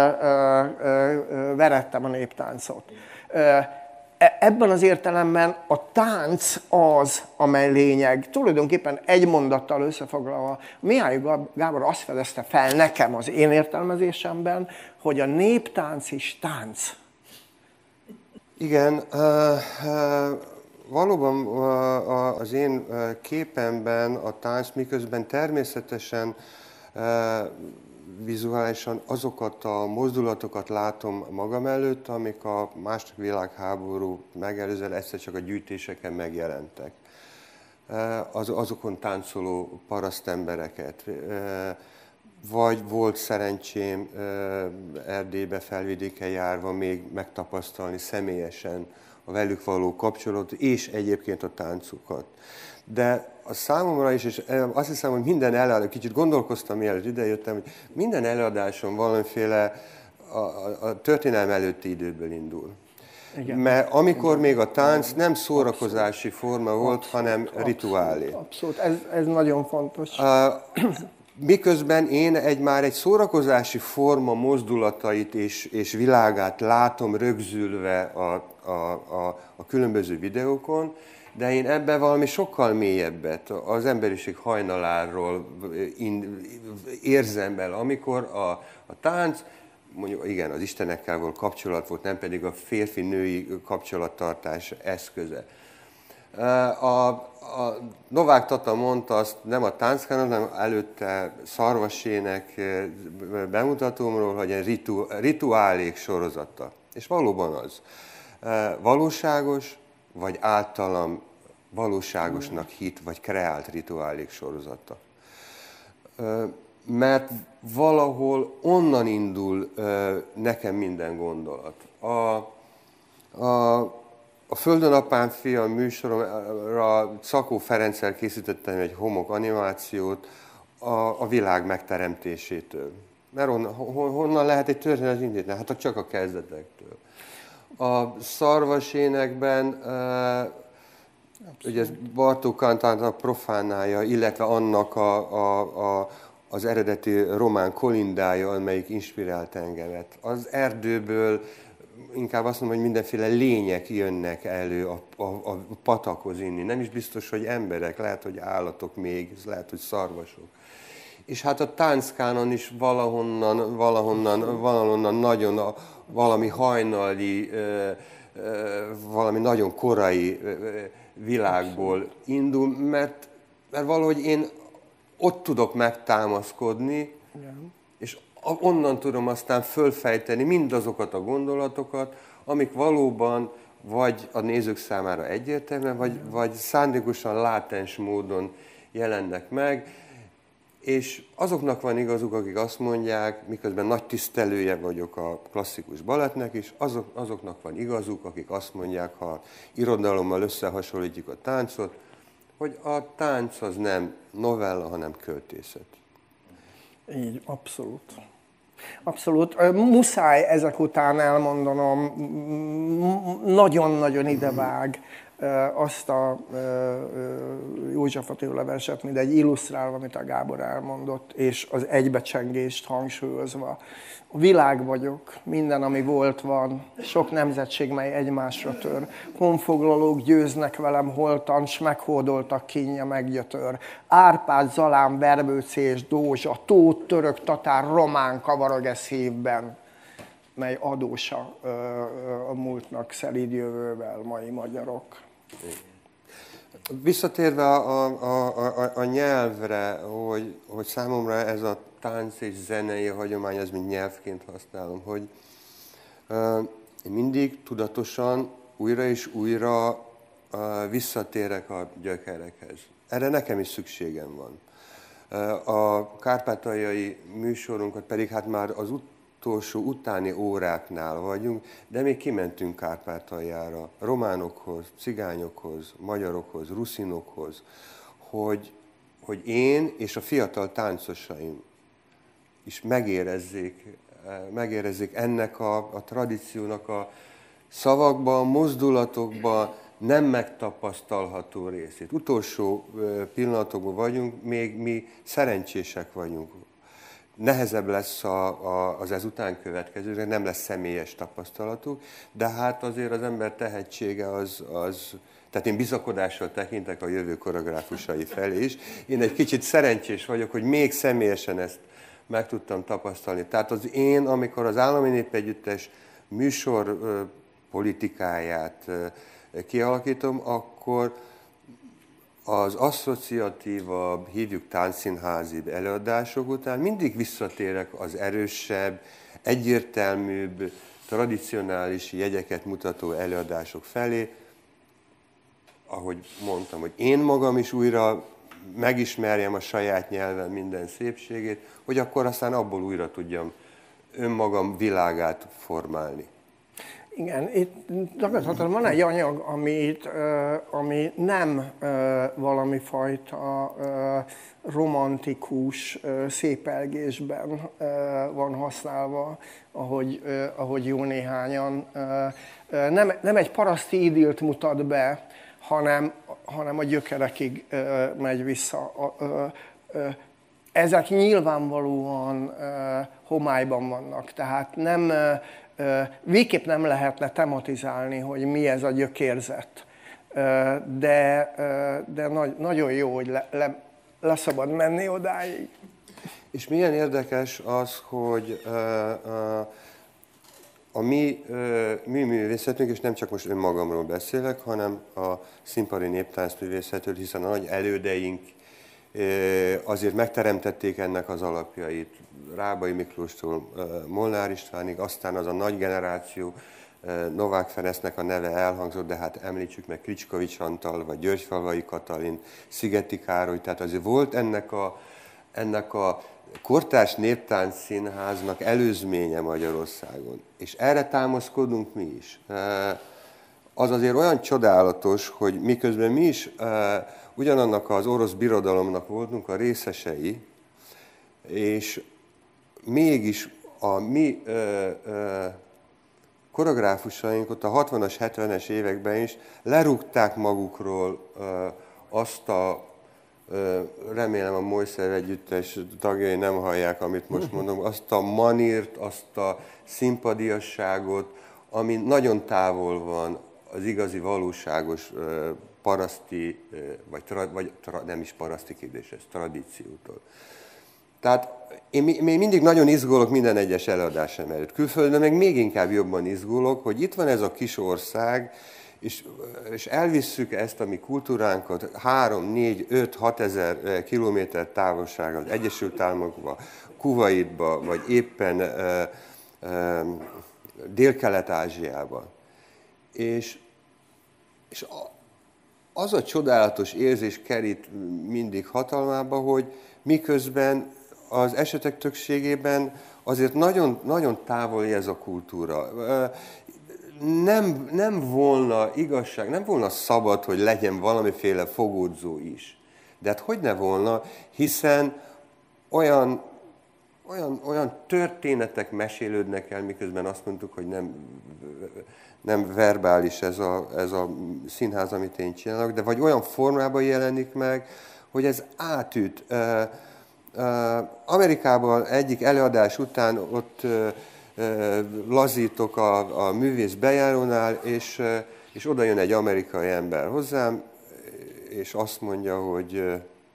verettem a néptáncot. Ebben az értelemben a tánc az, amely lényeg. Tulajdonképpen egy mondattal összefoglalva, Mihály Gábor azt fedezte fel nekem az én értelmezésemben, hogy a néptánc is tánc. Igen, valóban az én képemben a tánc, miközben természetesen vizuálisan azokat a mozdulatokat látom magam előtt, amik a II. Világháború megelőzően egyszer csak a gyűjtéseken megjelentek. Azokon táncoló parasztembereket. Vagy volt szerencsém Erdélybe, Felvidéken járva még megtapasztalni személyesen a velük való kapcsolatot, és egyébként a táncukat. De a számomra is, és azt hiszem, hogy minden előadás, kicsit gondolkoztam, mielőtt idejöttem, hogy minden előadáson valamiféle a történelem előtti időből indul. Igen. Mert amikor még a tánc nem szórakozási forma volt, hanem rituálé. Abszolút, ez nagyon fontos. Miközben én már egy szórakozási forma mozdulatait és világát látom rögzülve a különböző videókon, de én ebben valami sokkal mélyebbet, az emberiség hajnaláról érzem el, amikor a tánc, mondjuk igen, az istenekkel való kapcsolat volt, nem pedig a férfi-női kapcsolattartás eszköze. A Novák Tata mondta azt, nem a Tánckán, hanem előtte Szarvasének bemutatómról, hogy egy rituálék sorozata. És valóban az. Valóságos, vagy általam valóságosnak hit, vagy kreált rituálék sorozata. Mert valahol onnan indul nekem minden gondolat. A Földön apám fia műsoromra Szakó Ferenccel készítettem egy homok animációt a világ megteremtésétől. Mert honnan lehet egy történet indítani? Hát csak a kezdetektől. A Szarvasénekben ugye Bartók Kantának profánálja, illetve annak az eredeti román kolindája, amelyik inspirált engemet. Az erdőből inkább azt mondom, hogy mindenféle lények jönnek elő a patakhoz inni. Nem is biztos, hogy emberek, lehet, hogy állatok még, lehet, hogy szarvasok. És hát a tánckánon is valahonnan nagyon valami hajnali, valami nagyon korai világból indul, mert valahogy én ott tudok megtámaszkodni, és onnan tudom aztán fölfejteni mindazokat a gondolatokat, amik valóban vagy a nézők számára egyértelműen, vagy szándékosan látens módon jelennek meg, és azoknak van igazuk, akik azt mondják, miközben nagy tisztelője vagyok a klasszikus balettnek is, azoknak van igazuk, akik azt mondják, ha irodalommal összehasonlítjuk a táncot, hogy a tánc az nem novella, hanem költészet. Így, abszolút. Abszolút. Muszáj ezek után elmondanom, nagyon-nagyon idevág azt a József Attila verset, mint egy illusztrálva, amit a Gábor elmondott, és az egybecsengést hangsúlyozva. A világ vagyok, minden, ami volt, van, sok nemzetség, mely egymásra tör. Honfoglalók győznek velem holtan, s meghódoltak kínja meggyötör. Árpád, Zalán, Verbőci és Dózsa, tót, török, tatár, román kavarog ez szívben, mely adósa a múltnak szelíd jövővel, mai magyarok. Visszatérve a nyelvre, hogy számomra ez a tánc és zenei hagyomány, ez mint nyelvként használom, hogy én mindig tudatosan újra és újra visszatérek a gyökerekhez. Erre nekem is szükségem van. A kárpátaljai műsorunkat pedig hát már az utolsó utáni óráknál vagyunk, de még kimentünk Kárpátaljára, románokhoz, cigányokhoz, magyarokhoz, ruszinokhoz, hogy én és a fiatal táncosaim is megérezzék ennek a tradíciónak a szavakba, mozdulatokba, nem megtapasztalható részét. Utolsó pillanatokban vagyunk, még mi szerencsések vagyunk. Nehezebb lesz az ezután következő, nem lesz személyes tapasztalatuk, de hát azért az ember tehetsége az tehát én bizakodással tekintek a jövő koreográfusai felé is. Én egy kicsit szerencsés vagyok, hogy még személyesen ezt meg tudtam tapasztalni. Tehát amikor az Állami Népegyüttes műsor politikáját kialakítom, akkor az asszociatívabb, hívjuk táncszínházi előadások után mindig visszatérek az erősebb, egyértelműbb, tradicionális jegyeket mutató előadások felé, ahogy mondtam, hogy én magam is újra megismerjem a saját nyelven minden szépségét, hogy akkor aztán abból újra tudjam önmagam világát formálni. Igen, itt gyakorlatilag van egy anyag, ami nem valami fajta romantikus szépelgésben van használva, ahogy jó néhányan. Nem egy paraszti idillt mutat be, hanem a gyökerekig megy vissza. Ezek nyilvánvalóan homályban vannak, tehát végképp nem lehetne tematizálni, hogy mi ez a gyökérzet. De nagyon jó, hogy leszabad menni odáig. És milyen érdekes az, hogy a mi művészetünk, és nem csak most önmagamról beszélek, hanem a színpadi néptáncművészetről, hiszen a nagy elődeink azért megteremtették ennek az alapjait. Rábai Miklóstól Molnár Istvánig, aztán az a nagy generáció, Novák Ferencnek a neve elhangzott, de hát említsük meg Kricskovics Antal, vagy Györgyfalvai Katalin, Szigeti Károly, tehát azért volt ennek a kortárs néptáncszínháznak előzménye Magyarországon. És erre támaszkodunk mi is. Az azért olyan csodálatos, hogy miközben mi is ugyanannak az orosz birodalomnak voltunk a részesei, és mégis a mi koreográfusaink ott a 60-as, 70-es években is lerúgták magukról azt a, remélem a Mojszer Együttes tagjai nem hallják, amit most mondom, azt a manírt, azt a szimpadiasságot, ami nagyon távol van az igazi, valóságos paraszti, vagy nem is paraszti kérdés, ez tradíciótól. Tehát én még mindig nagyon izgulok minden egyes előadásem előtt. Külföldön meg még inkább jobban izgulok, hogy itt van ez a kis ország, és elvisszük ezt a mi kultúránkat 3, 4, 5, 6 ezer kilométer távolságon az Egyesült Államokba, Kuwaitba, vagy éppen Dél-Kelet-Ázsiába. És az a csodálatos érzés kerít mindig hatalmába, hogy miközben az esetek többségében azért nagyon, nagyon távoli ez a kultúra. Nem volna igazság, nem volna szabad, hogy legyen valamiféle fogódzó is. De hát hogy ne volna, hiszen olyan történetek mesélődnek el, miközben azt mondtuk, hogy nem verbális ez a színház, amit én csinálok, de vagy olyan formában jelenik meg, hogy ez átüt. Amerikában egyik előadás után ott lazítok a művész bejárónál, és oda jön egy amerikai ember hozzám, és azt mondja, hogy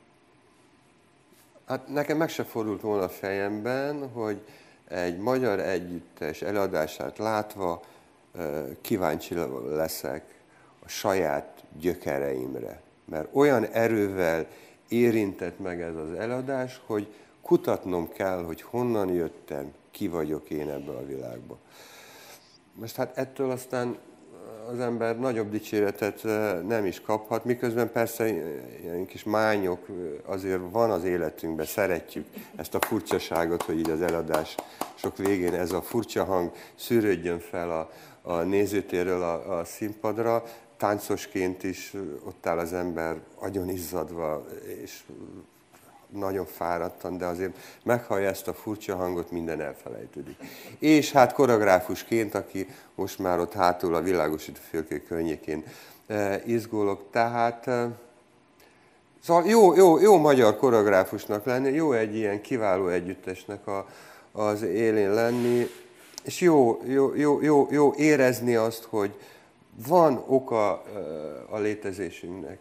hát nekem meg se fordult volna a fejemben, hogy egy magyar együttes előadását látva kíváncsi leszek a saját gyökereimre. Mert olyan erővel érintett meg ez az előadás, hogy kutatnom kell, hogy honnan jöttem, ki vagyok én ebbe a világba. Most hát ettől aztán az ember nagyobb dicséretet nem is kaphat, miközben persze ilyen kis mányok azért van az életünkben, szeretjük ezt a furcsaságot, hogy így az előadás sok végén ez a furcsa hang szűrődjön fel a nézőtérről a színpadra. Táncosként is ott áll az ember agyon izzadva, és nagyon fáradtan, de azért meghallja ezt a furcsa hangot, minden elfelejtődik. És hát koreográfusként, aki most már ott hátul a Világosító félkék környékén izgulok. Tehát szóval jó magyar koreográfusnak lenni, jó egy ilyen kiváló együttesnek az élén lenni, és jó érezni azt, hogy van oka a létezésünknek.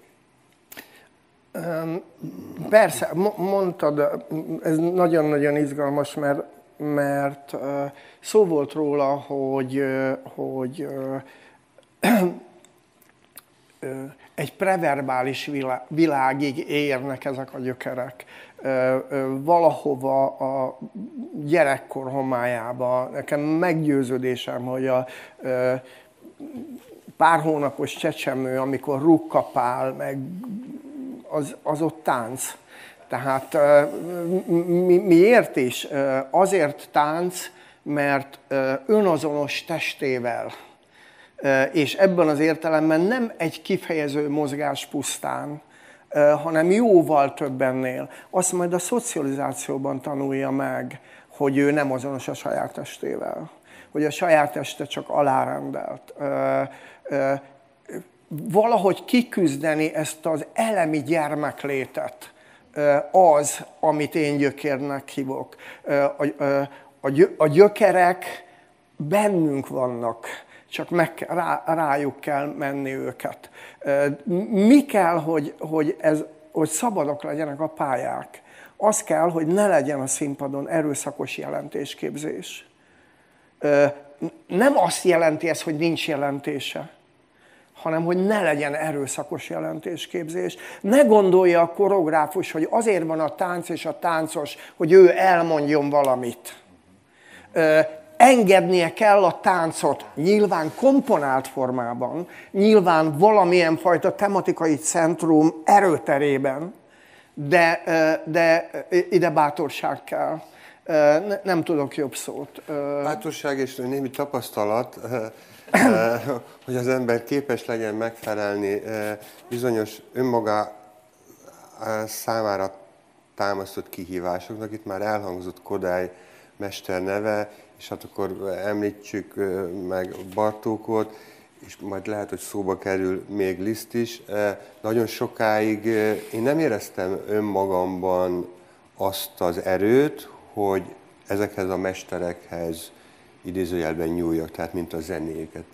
Persze, mondtad, ez nagyon-nagyon izgalmas, mert szó volt róla, hogy egy preverbális világig érnek ezek a gyökerek. Valahova a gyerekkor homályába. Nekem meggyőződésem, hogy a pár hónapos csecsemő, amikor rúgkapál, meg az ott tánc. Tehát miért is? Azért tánc, mert önazonos testével, és ebben az értelemben nem egy kifejező mozgás pusztán, hanem jóval több ennél. Azt majd a szocializációban tanulja meg, hogy ő nem azonos a saját testével, hogy a saját teste csak alárendelt. Valahogy kiküzdeni ezt az elemi gyermeklétet, az, amit én gyökérnek hívok. A gyökerek bennünk vannak, csak rájuk kell menni őket. Mi kell, hogy szabadok legyenek a pályák? Az kell, hogy ne legyen a színpadon erőszakos jelentésképzés. Nem azt jelenti ez, hogy nincs jelentése, hanem hogy ne legyen erőszakos jelentésképzés. Ne gondolja a koreográfus, hogy azért van a tánc és a táncos, hogy ő elmondjon valamit. Engednie kell a táncot, nyilván komponált formában, nyilván valamilyen fajta tematikai centrum erőterében, de ide bátorság kell. Nem tudok jobb szót. Bátorság és némi tapasztalat, hogy az ember képes legyen megfelelni bizonyos önmaga számára támasztott kihívásoknak. Itt már elhangzott Kodály mester neve, és hát akkor említsük meg Bartókot, és majd lehet, hogy szóba kerül még Liszt is. Nagyon sokáig én nem éreztem önmagamban azt az erőt, hogy ezekhez a mesterekhez idézőjelben nyúljak, tehát mint a zenéket.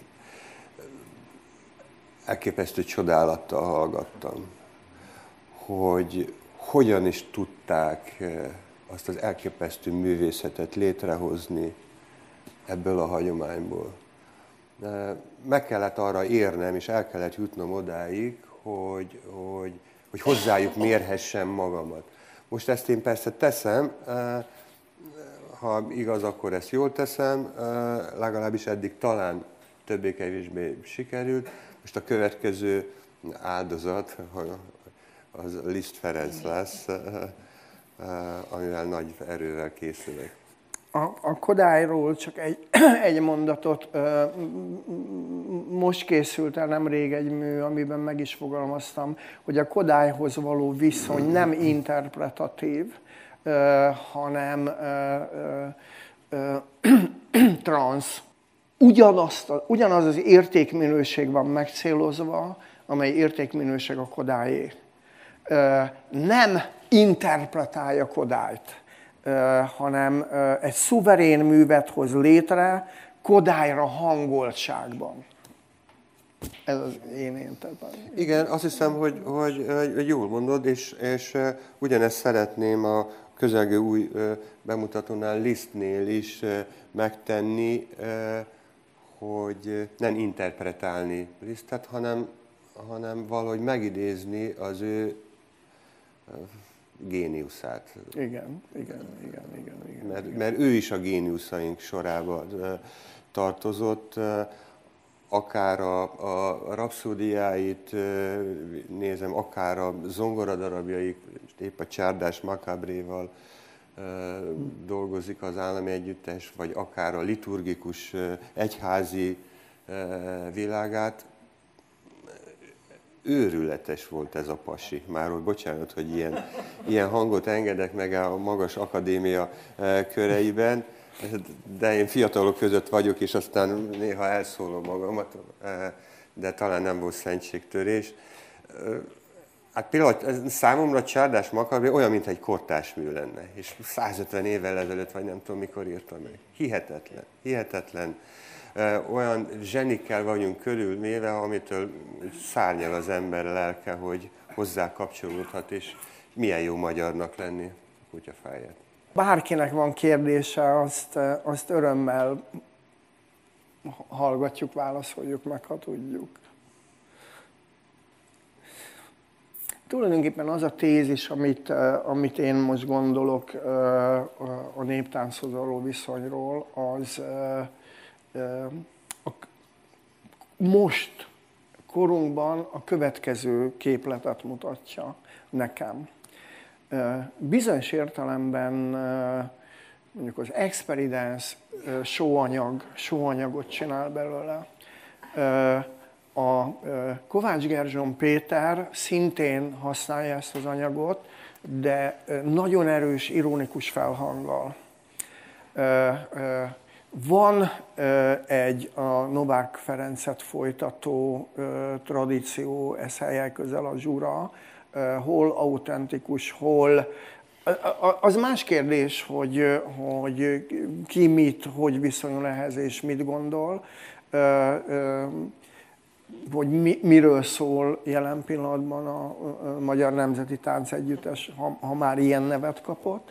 Elképesztő csodálattal hallgattam, hogy hogyan is tudták azt az elképesztő művészetet létrehozni ebből a hagyományból. Meg kellett arra érnem, és el kellett jutnom odáig, hogy hozzájuk mérhessem magamat. Most ezt én persze teszem, ha igaz, akkor ezt jól teszem, legalábbis eddig talán többé-kevésbé sikerült. Most a következő áldozat az Liszt Ferenc lesz, amivel nagy erővel készülök. A Kodályról csak egy mondatot. Most készült el nemrég egy mű, amiben meg is fogalmaztam, hogy a Kodályhoz való viszony nem interpretatív, hanem transz. Ugyanaz az értékminőség van megcélozva, amely értékminőség a Kodályé. Nem interpretálja Kodályt, hanem egy szuverén művet hoz létre Kodályra hangoltságban. Ez az én interpretációm. Igen, azt hiszem, hogy jól mondod, és ugyanezt szeretném a közelgő új bemutatónál, Lisztnél is megtenni, hogy nem interpretálni Lisztet, hanem valahogy megidézni az ő géniuszát. Igen. Mert ő is a géniuszaink sorába tartozott, akár a rapszódiáit nézem, akár a zongoradarabjaik, épp a Csárdás Makabréval dolgozik az állami együttes, vagy akár a liturgikus egyházi világát. Őrületes volt ez a pasi. Máról bocsánat, hogy ilyen hangot engedek meg a magas akadémia köreiben, de én fiatalok között vagyok, és aztán néha elszólom magamat. de talán nem volt szentségtörés. Hát például számomra Csárdás Makabé olyan, mintha egy kortársmű lenne, és 150 évvel ezelőtt, vagy nem tudom mikor írta meg. Hihetetlen, hihetetlen. Olyan zsenikkel vagyunk körülméve, amitől szárnyal az ember lelke, hogy hozzá kapcsolódhat, és milyen jó magyarnak lenni a kutyafáját. Bárkinek van kérdése, azt örömmel hallgatjuk, válaszoljuk meg, ha tudjuk. Tulajdonképpen az a tézis, amit én most gondolok a néptánchoz való viszonyról, az most korunkban a következő képletet mutatja nekem. Bizonyos értelemben mondjuk az Experience sóanyagot csinál belőle. A Kovács Gerzson Péter szintén használja ezt az anyagot, de nagyon erős, ironikus felhanggal. Van egy a Novák Ferencet folytató tradíció, ez helye közel a Zsura, hol autentikus, hol... Az más kérdés, hogy ki mit, hogy viszonyul ehhez és mit gondol, hogy miről szól jelen pillanatban a Magyar Nemzeti Táncegyüttes, ha már ilyen nevet kapott.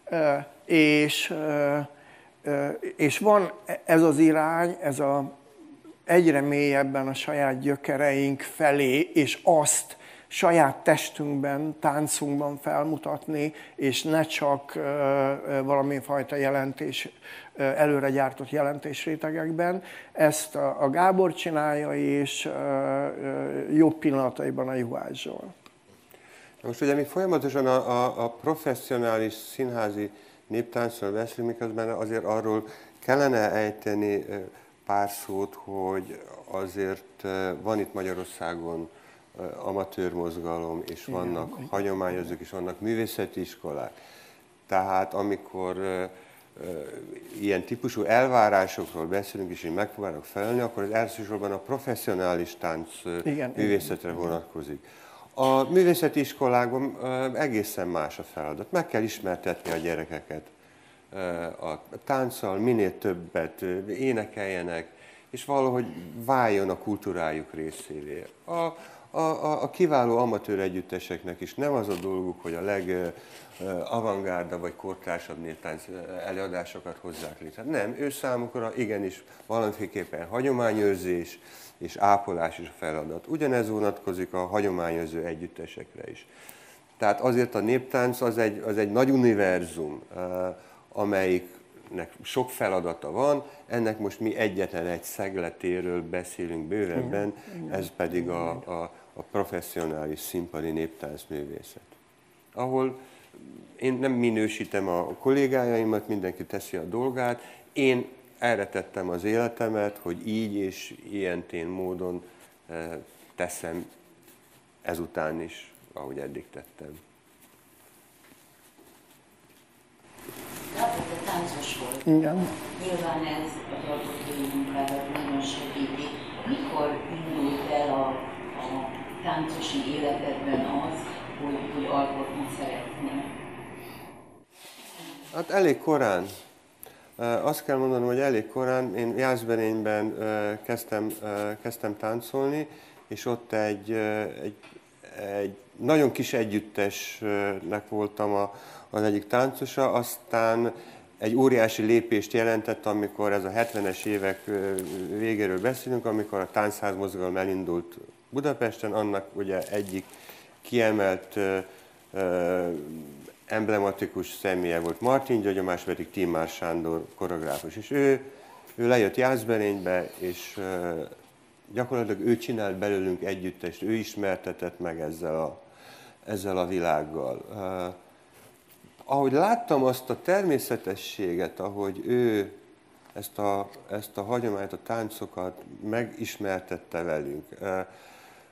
És van ez az irány, ez egyre mélyebben a saját gyökereink felé, és azt saját testünkben, táncunkban felmutatni, és ne csak valamifajta előre gyártott jelentésrétegekben. Ezt a Gábor csinálja, és jobb pillanataiban a Juhász Zsolt. Most ugye mi folyamatosan a professzionális színházi néptáncról beszélünk, miközben azért arról kellene ejteni pár szót, hogy azért van itt Magyarországon amatőr mozgalom, és vannak hagyományozók, és vannak művészeti iskolák. Tehát amikor ilyen típusú elvárásokról beszélünk, és én megpróbálok felelni, akkor az elsősorban a professzionális tánc művészetre vonatkozik. A művészeti iskolákban egészen más a feladat. Meg kell ismertetni a gyerekeket a tánccal, minél többet énekeljenek, és valahogy váljon a kultúrájuk részévé. A kiváló amatőr együtteseknek is nem az a dolguk, hogy a legavantgárdabb vagy kortársabb néptánc előadásokat hozzák létre. Nem, ő számukra igenis valamiféleképpen hagyományőrzés és ápolás is a feladat. Ugyanez vonatkozik a hagyományőrző együttesekre is. Tehát azért a néptánc az egy nagy univerzum, amelyiknek sok feladata van, ennek most mi egyetlen egy szegletéről beszélünk bővebben, ez pedig a professzionális színpadi néptáncművészet. Ahol én nem minősítem a kollégájaimat, mindenki teszi a dolgát, én erre tettem az életemet, hogy így és ilyentén módon teszem ezután is, ahogy eddig tettem. Te táncos volt. Igen. Nyilván ez a alkotói munkádat nagyon segíti. Mikor indult el a táncosi életedben az, hogy alkotni szeretnél? Hát elég korán. Azt kell mondanom, hogy elég korán. Én Jászberényben kezdtem táncolni, és ott egy nagyon kis együttesnek voltam az egyik táncosa, aztán egy óriási lépést jelentett, amikor ez a 70-es évek végéről beszélünk, amikor a táncház mozgalom elindult Budapesten, annak ugye egyik kiemelt emblematikus személye volt Martin György, a másik pedig Tímár Sándor koreográfus. És ő lejött Jászberénybe, és gyakorlatilag ő csinált belőlünk együttest, ő ismertetett meg ezzel a világgal. Ahogy láttam azt a természetességet, ahogy ő ezt a hagyományt, a táncokat megismertette velünk,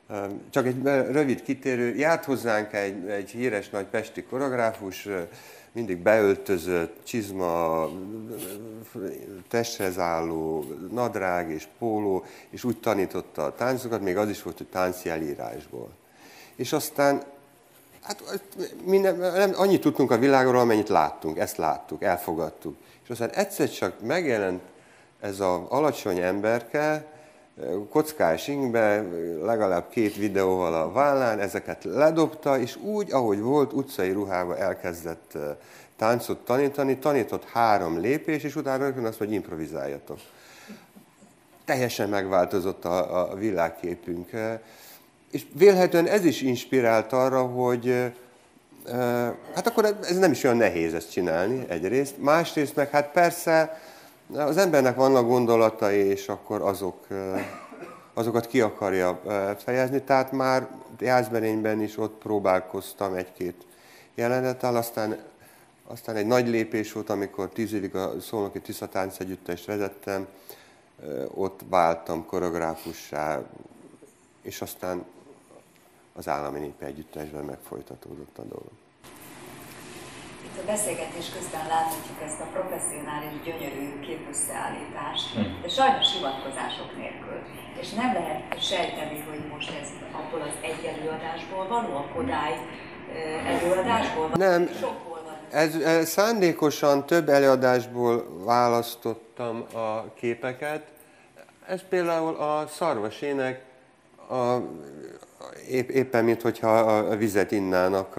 Csak egy rövid kitérő, járt hozzánk egy híres nagy pesti koreográfus, mindig beöltözött, csizma, testhez álló, nadrág és póló, és úgy tanította a táncokat, még az is volt, hogy táncjelírásból. És aztán, hát nem, annyit tudtunk a világról, amennyit láttunk, ezt láttuk, elfogadtuk. És aztán egyszer csak megjelent ez az alacsony emberke, kockás ingbe, legalább 2 videóval a vállán, ezeket ledobta, és úgy, ahogy volt, utcai ruhába elkezdett táncot tanítani, tanított 3 lépés, és utána rögtön azt, hogy improvizáljatok. Teljesen megváltozott a világképünk. És vélhetően ez is inspirált arra, hogy hát akkor ez nem is olyan nehéz ezt csinálni egyrészt, másrészt meg hát persze az embernek vannak gondolatai, és akkor azokat ki akarja fejezni, tehát már Jászberényben is ott próbálkoztam 1-2 jelenettel, aztán egy nagy lépés volt, amikor 10 évig a Szolnoki Tisza Táncegyüttest vezettem, ott váltam koreográfussá, és aztán az Állami Népi Együttesben megfolytatódott a dolog. Itt a beszélgetés közben láthatjuk ezt a professzionális, gyönyörű képösszeállítást, de sajnos hivatkozások nélkül. És nem lehet sejteni, hogy most ez abból az egy előadásból való, a Kodály előadásból van? Nem, ez szándékosan több előadásból választottam a képeket. Ez például a Szarvasének éppen minthogyha a vizet innának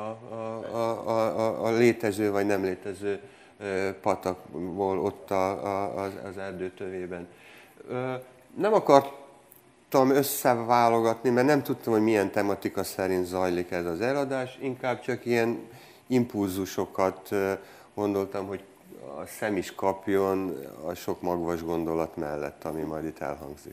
a létező vagy nem létező patakból ott az erdőtövében. Nem akartam összeválogatni, mert nem tudtam, hogy milyen tematika szerint zajlik ez az előadás, inkább csak ilyen impulzusokat gondoltam, hogy a szem is kapjon a sok magvas gondolat mellett, ami majd itt elhangzik.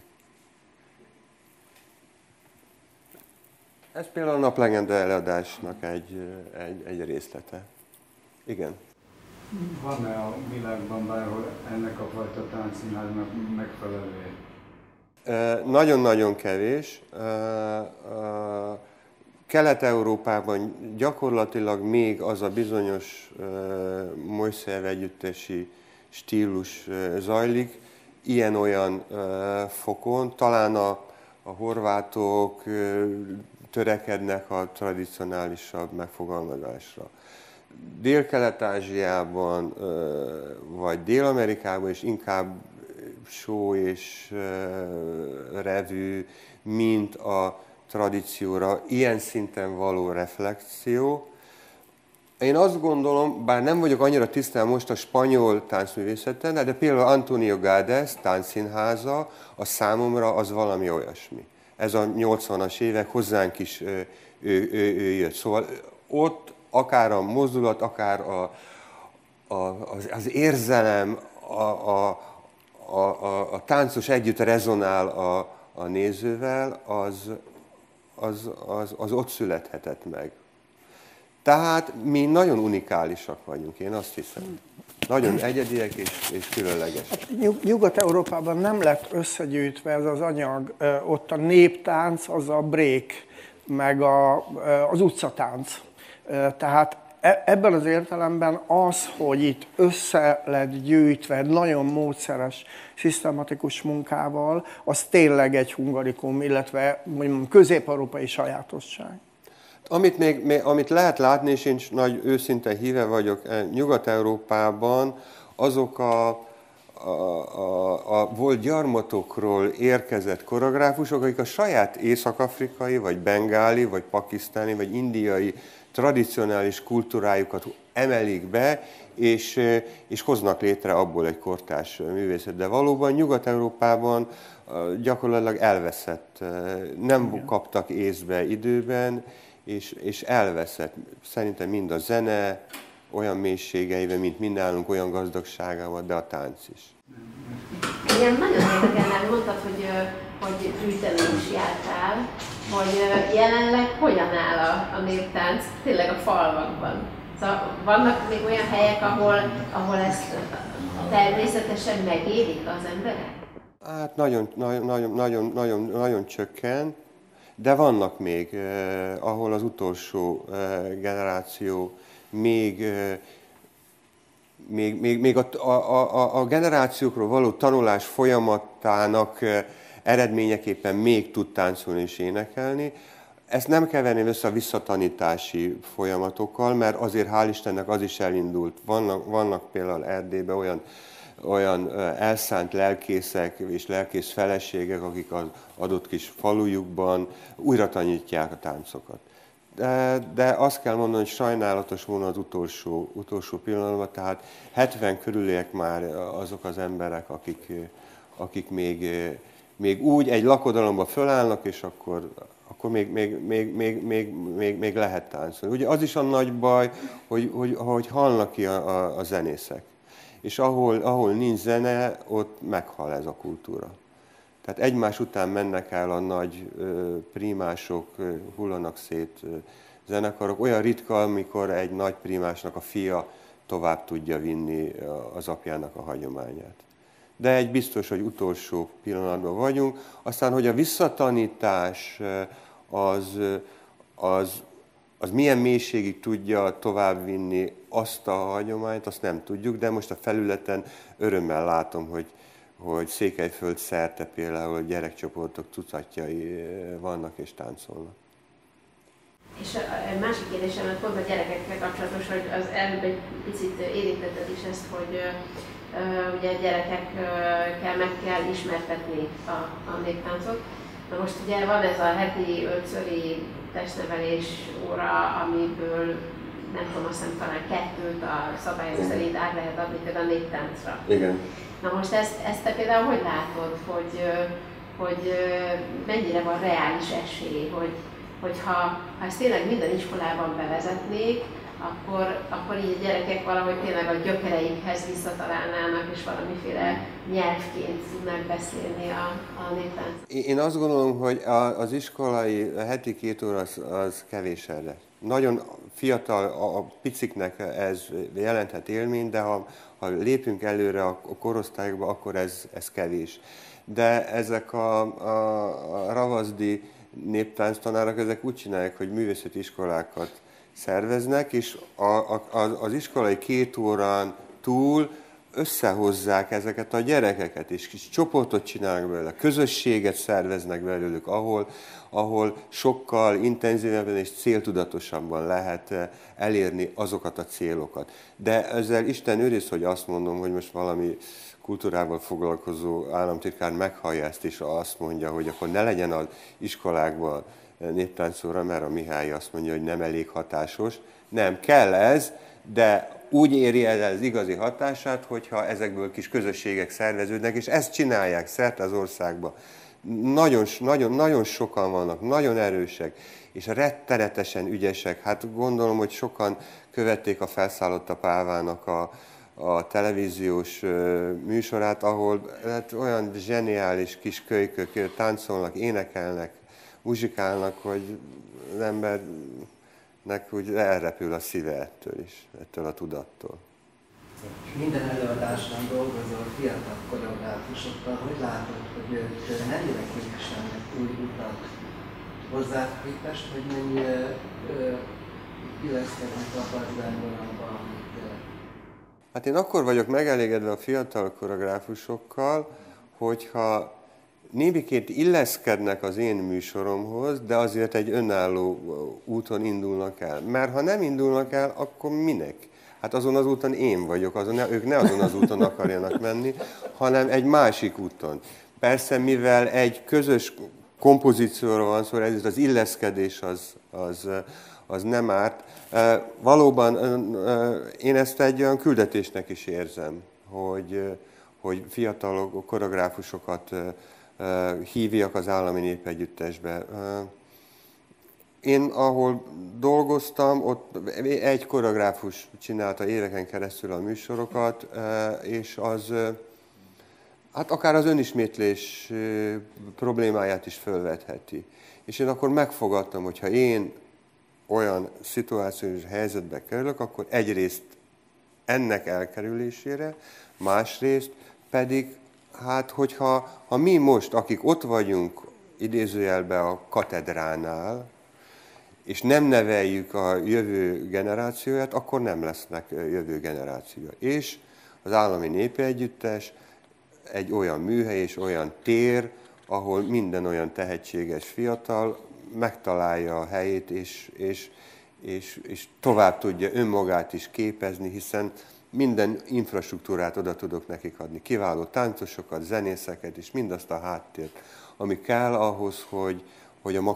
Ez például a Naplegenda előadásnak egy részlete. Igen. Van-e a világban bárhol ennek a fajta táncszínháznak megfelelője? Nagyon-nagyon kevés. Kelet-Európában gyakorlatilag még az a bizonyos Mojszejev együttesi stílus zajlik, ilyen-olyan fokon. Talán a horvátok törekednek a tradicionálisabb megfogalmazásra. Dél-Kelet-Ázsiában vagy Dél-Amerikában is inkább show és revű, mint a tradícióra ilyen szinten való reflexió. Én azt gondolom, bár nem vagyok annyira tisztán most a spanyol táncművészeten, de például Antonio Gades táncszínháza, a számomra az valami olyasmi. Ez a 80-as évek hozzánk is ő jött. Szóval ott akár a mozdulat, akár az érzelem, a táncos együtt rezonál a nézővel, az ott születhetett meg. Tehát mi nagyon unikálisak vagyunk, én azt hiszem. Nagyon egyediek és különlegesek. Hát Nyugat-Európában nem lett összegyűjtve ez az anyag, ott a néptánc, az a break, meg az utcatánc. Tehát ebben az értelemben az, hogy itt össze lett gyűjtve nagyon módszeres, szisztematikus munkával, az tényleg egy hungarikum, illetve közép-európai sajátosság. Amit lehet látni, és én nagy őszinte híve vagyok, Nyugat-Európában azok a volt gyarmatokról érkezett koreográfusok, akik a saját észak-afrikai, vagy bengáli, vagy pakisztáni, vagy indiai tradicionális kultúrájukat emelik be, és hoznak létre abból egy kortárs művészet. De valóban Nyugat-Európában gyakorlatilag elveszett, nem kaptak észbe időben, és elveszett. Szerintem mind a zene olyan mélységeivel, mint mi nálunk, olyan gazdagságával, de a tánc is. Igen, nagyon érdekelne, hogy mondtad, hogy gyűjteni is jártál, hogy jelenleg hogyan áll a néptánc tényleg a falvakban. Szóval vannak még olyan helyek, ahol ezt természetesen megérik az emberek? Hát nagyon csökken. De vannak még, ahol az utolsó generáció még a generációkról való tanulás folyamatának eredményeképpen még tud táncolni és énekelni. Ezt nem keverném össze a visszatanítási folyamatokkal, mert azért hál' Istennek az is elindult. Vannak például Erdélyben olyan elszánt lelkészek és lelkész feleségek, akik az adott kis falujukban újra tanítják a táncokat. De azt kell mondani, hogy sajnálatos volna az utolsó pillanatban, tehát 70 körüliek már azok az emberek, akik még úgy egy lakodalomba fölállnak, és akkor még lehet táncolni. Ugye az is a nagy baj, hogy halnak ki a zenészek. És ahol nincs zene, ott meghal ez a kultúra. Tehát egymás után mennek el a nagy prímások, hullanak szét zenekarok. Olyan ritka, amikor egy nagy prímásnak a fia tovább tudja vinni az apjának a hagyományát. De egy biztos, hogy utolsó pillanatban vagyunk. Aztán, hogy a visszatanítás az milyen mélységig tudja továbbvinni azt a hagyományt, azt nem tudjuk, de most a felületen örömmel látom, hogy Székelyföld szerte például gyerekcsoportok tucatjai vannak és táncolnak. És a másik kérdésem, pont a gyerekekkel kapcsolatos, hogy az előbb egy picit érintetted is ezt, hogy ugye a gyerekekkel meg kell ismertetni a néptáncot. Na most ugye van ez a heti 5-szöri testnevelés óra, amiből nem tudom, azt hiszem talán 2-t a szabályok szerint át lehet adni például a néptáncra. Igen. Na most ezt te például hogy látod, hogy mennyire van reális esély, hogyha ezt tényleg minden iskolában bevezetnék, akkor így a gyerekek valahogy tényleg a gyökereikhez visszatalálnának, és valamiféle nyelvként tudnak beszélni a néptáncot. Én azt gondolom, hogy az iskolai heti 2 óra az kevés erre. Nagyon fiatal, a piciknek ez jelenthet élményt, de ha lépünk előre a korosztályokba, akkor ez kevés. De ezek a ravaszdi néptánctanárok, ezek úgy csinálják, hogy művészeti iskolákat szerveznek, és az iskolai 2 órán túl összehozzák ezeket a gyerekeket, és kis csoportot csinálnak belőle, közösséget szerveznek belőlük, ahol sokkal intenzívebben és céltudatosabban lehet elérni azokat a célokat. De ezzel Isten őriz, hogy azt mondom, hogy most valami kultúrával foglalkozó államtitkár meghallja ezt, és azt mondja, hogy akkor ne legyen az iskolákban néptáncóra, mert a Mihály azt mondja, hogy nem elég hatásos. Nem, kell ez, de úgy éri el az igazi hatását, hogyha ezekből kis közösségek szerveződnek, és ezt csinálják szerte az országban. Nagyon sokan vannak, nagyon erősek, és rettenetesen ügyesek. Hát gondolom, hogy sokan követték a Felszállott a Pálvának a televíziós műsorát, ahol hát olyan zseniális kis kölykök táncolnak, énekelnek, muzsikálnak, hogy az embernek úgy elrepül a szíve ettől a tudattól. Minden előadásban dolgozol fiatal koreográfusokkal, hogy látod, hogy ők mennyire képviselnek új utat hozzá képest, hogy mennyire illeszkednek a partnervonalba, amit... Hát én akkor vagyok megelégedve a fiatal koreográfusokkal, hogyha némiként illeszkednek az én műsoromhoz, de azért egy önálló úton indulnak el. Mert ha nem indulnak el, akkor minek? Hát azon az úton én vagyok, ők ne azon az úton akarjanak menni, hanem egy másik úton. Persze, mivel egy közös kompozícióról van szó, ezért az illeszkedés az nem árt. Valóban én ezt egy olyan küldetésnek is érzem, hogy fiatal koreográfusokat hívjak az Állami Népegyüttesbe. Én, ahol dolgoztam, ott egy koreográfus csinálta éveken keresztül a műsorokat, és az, hát akár az önismétlés problémáját is fölvetheti. És én akkor megfogadtam, hogy ha én olyan szituációs helyzetbe kerülök, akkor egyrészt ennek elkerülésére, másrészt pedig, hát hogyha mi most, akik ott vagyunk idézőjelben a katedránál, és nem neveljük a jövő generációját, akkor nem lesznek jövő generációja. És az Állami Népi Együttes egy olyan műhely és olyan tér, ahol minden olyan tehetséges fiatal megtalálja a helyét, és tovább tudja önmagát is képezni, hiszen minden infrastruktúrát oda tudok nekik adni. Kiváló táncosokat, zenészeket, és mindazt a háttért, ami kell ahhoz, hogy a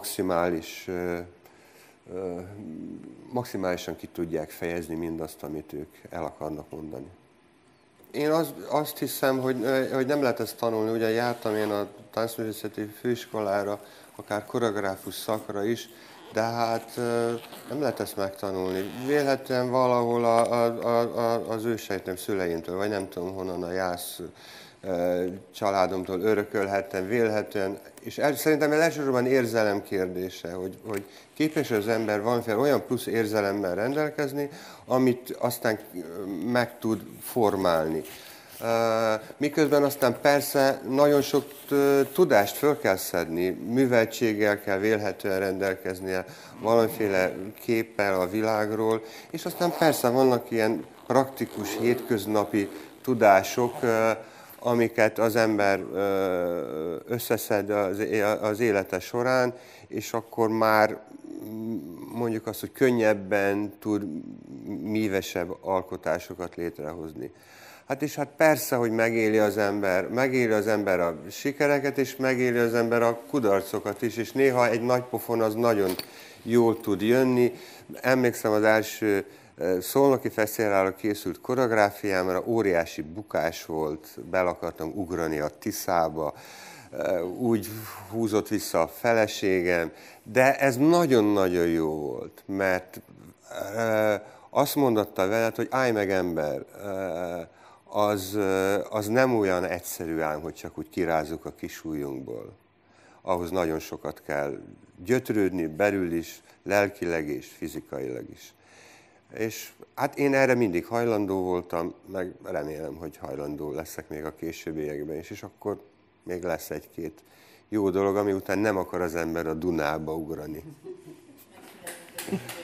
maximálisan ki tudják fejezni mindazt, amit ők el akarnak mondani. Én azt hiszem, hogy nem lehet ezt tanulni. Ugye jártam én a táncművészeti főiskolára, akár koreográfus szakra is, de hát nem lehet ezt megtanulni. Vélhetően valahol az ősejtem szüleimtől, vagy nem tudom honnan, a Jász családomtól örökölhettem, vélhetően, és szerintem ez elsősorban érzelem kérdése, hogy képes az ember valamiféle olyan plusz érzelemmel rendelkezni, amit aztán meg tud formálni. Miközben aztán persze nagyon sok tudást föl kell szedni, műveltséggel kell vélhetően rendelkeznie, valamiféle képpel a világról, és aztán persze vannak ilyen praktikus, hétköznapi tudások, amiket az ember összeszed az élete során, és akkor már mondjuk azt, hogy könnyebben tud mívesebb alkotásokat létrehozni. Hát és hát persze, hogy megéli az ember a sikereket, és megéli az ember a kudarcokat is, és néha egy nagy pofon az nagyon jól tud jönni. Emlékszem az első Szolnoki Fesztiválra készült koreográfiámra, óriási bukás volt, bele akartam ugrani a Tiszába, úgy húzott vissza a feleségem, de ez nagyon-nagyon jó volt, mert azt mondatta veled, hogy állj meg ember, az nem olyan egyszerű ám, hogy csak úgy kirázzuk a kis ujjunkból. Ahhoz nagyon sokat kell gyötrődni, belül is, lelkileg és fizikailag is. És hát én erre mindig hajlandó voltam, meg remélem, hogy hajlandó leszek még a későbbiekben is, és akkor még lesz egy-két jó dolog, ami után nem akar az ember a Dunába ugrani.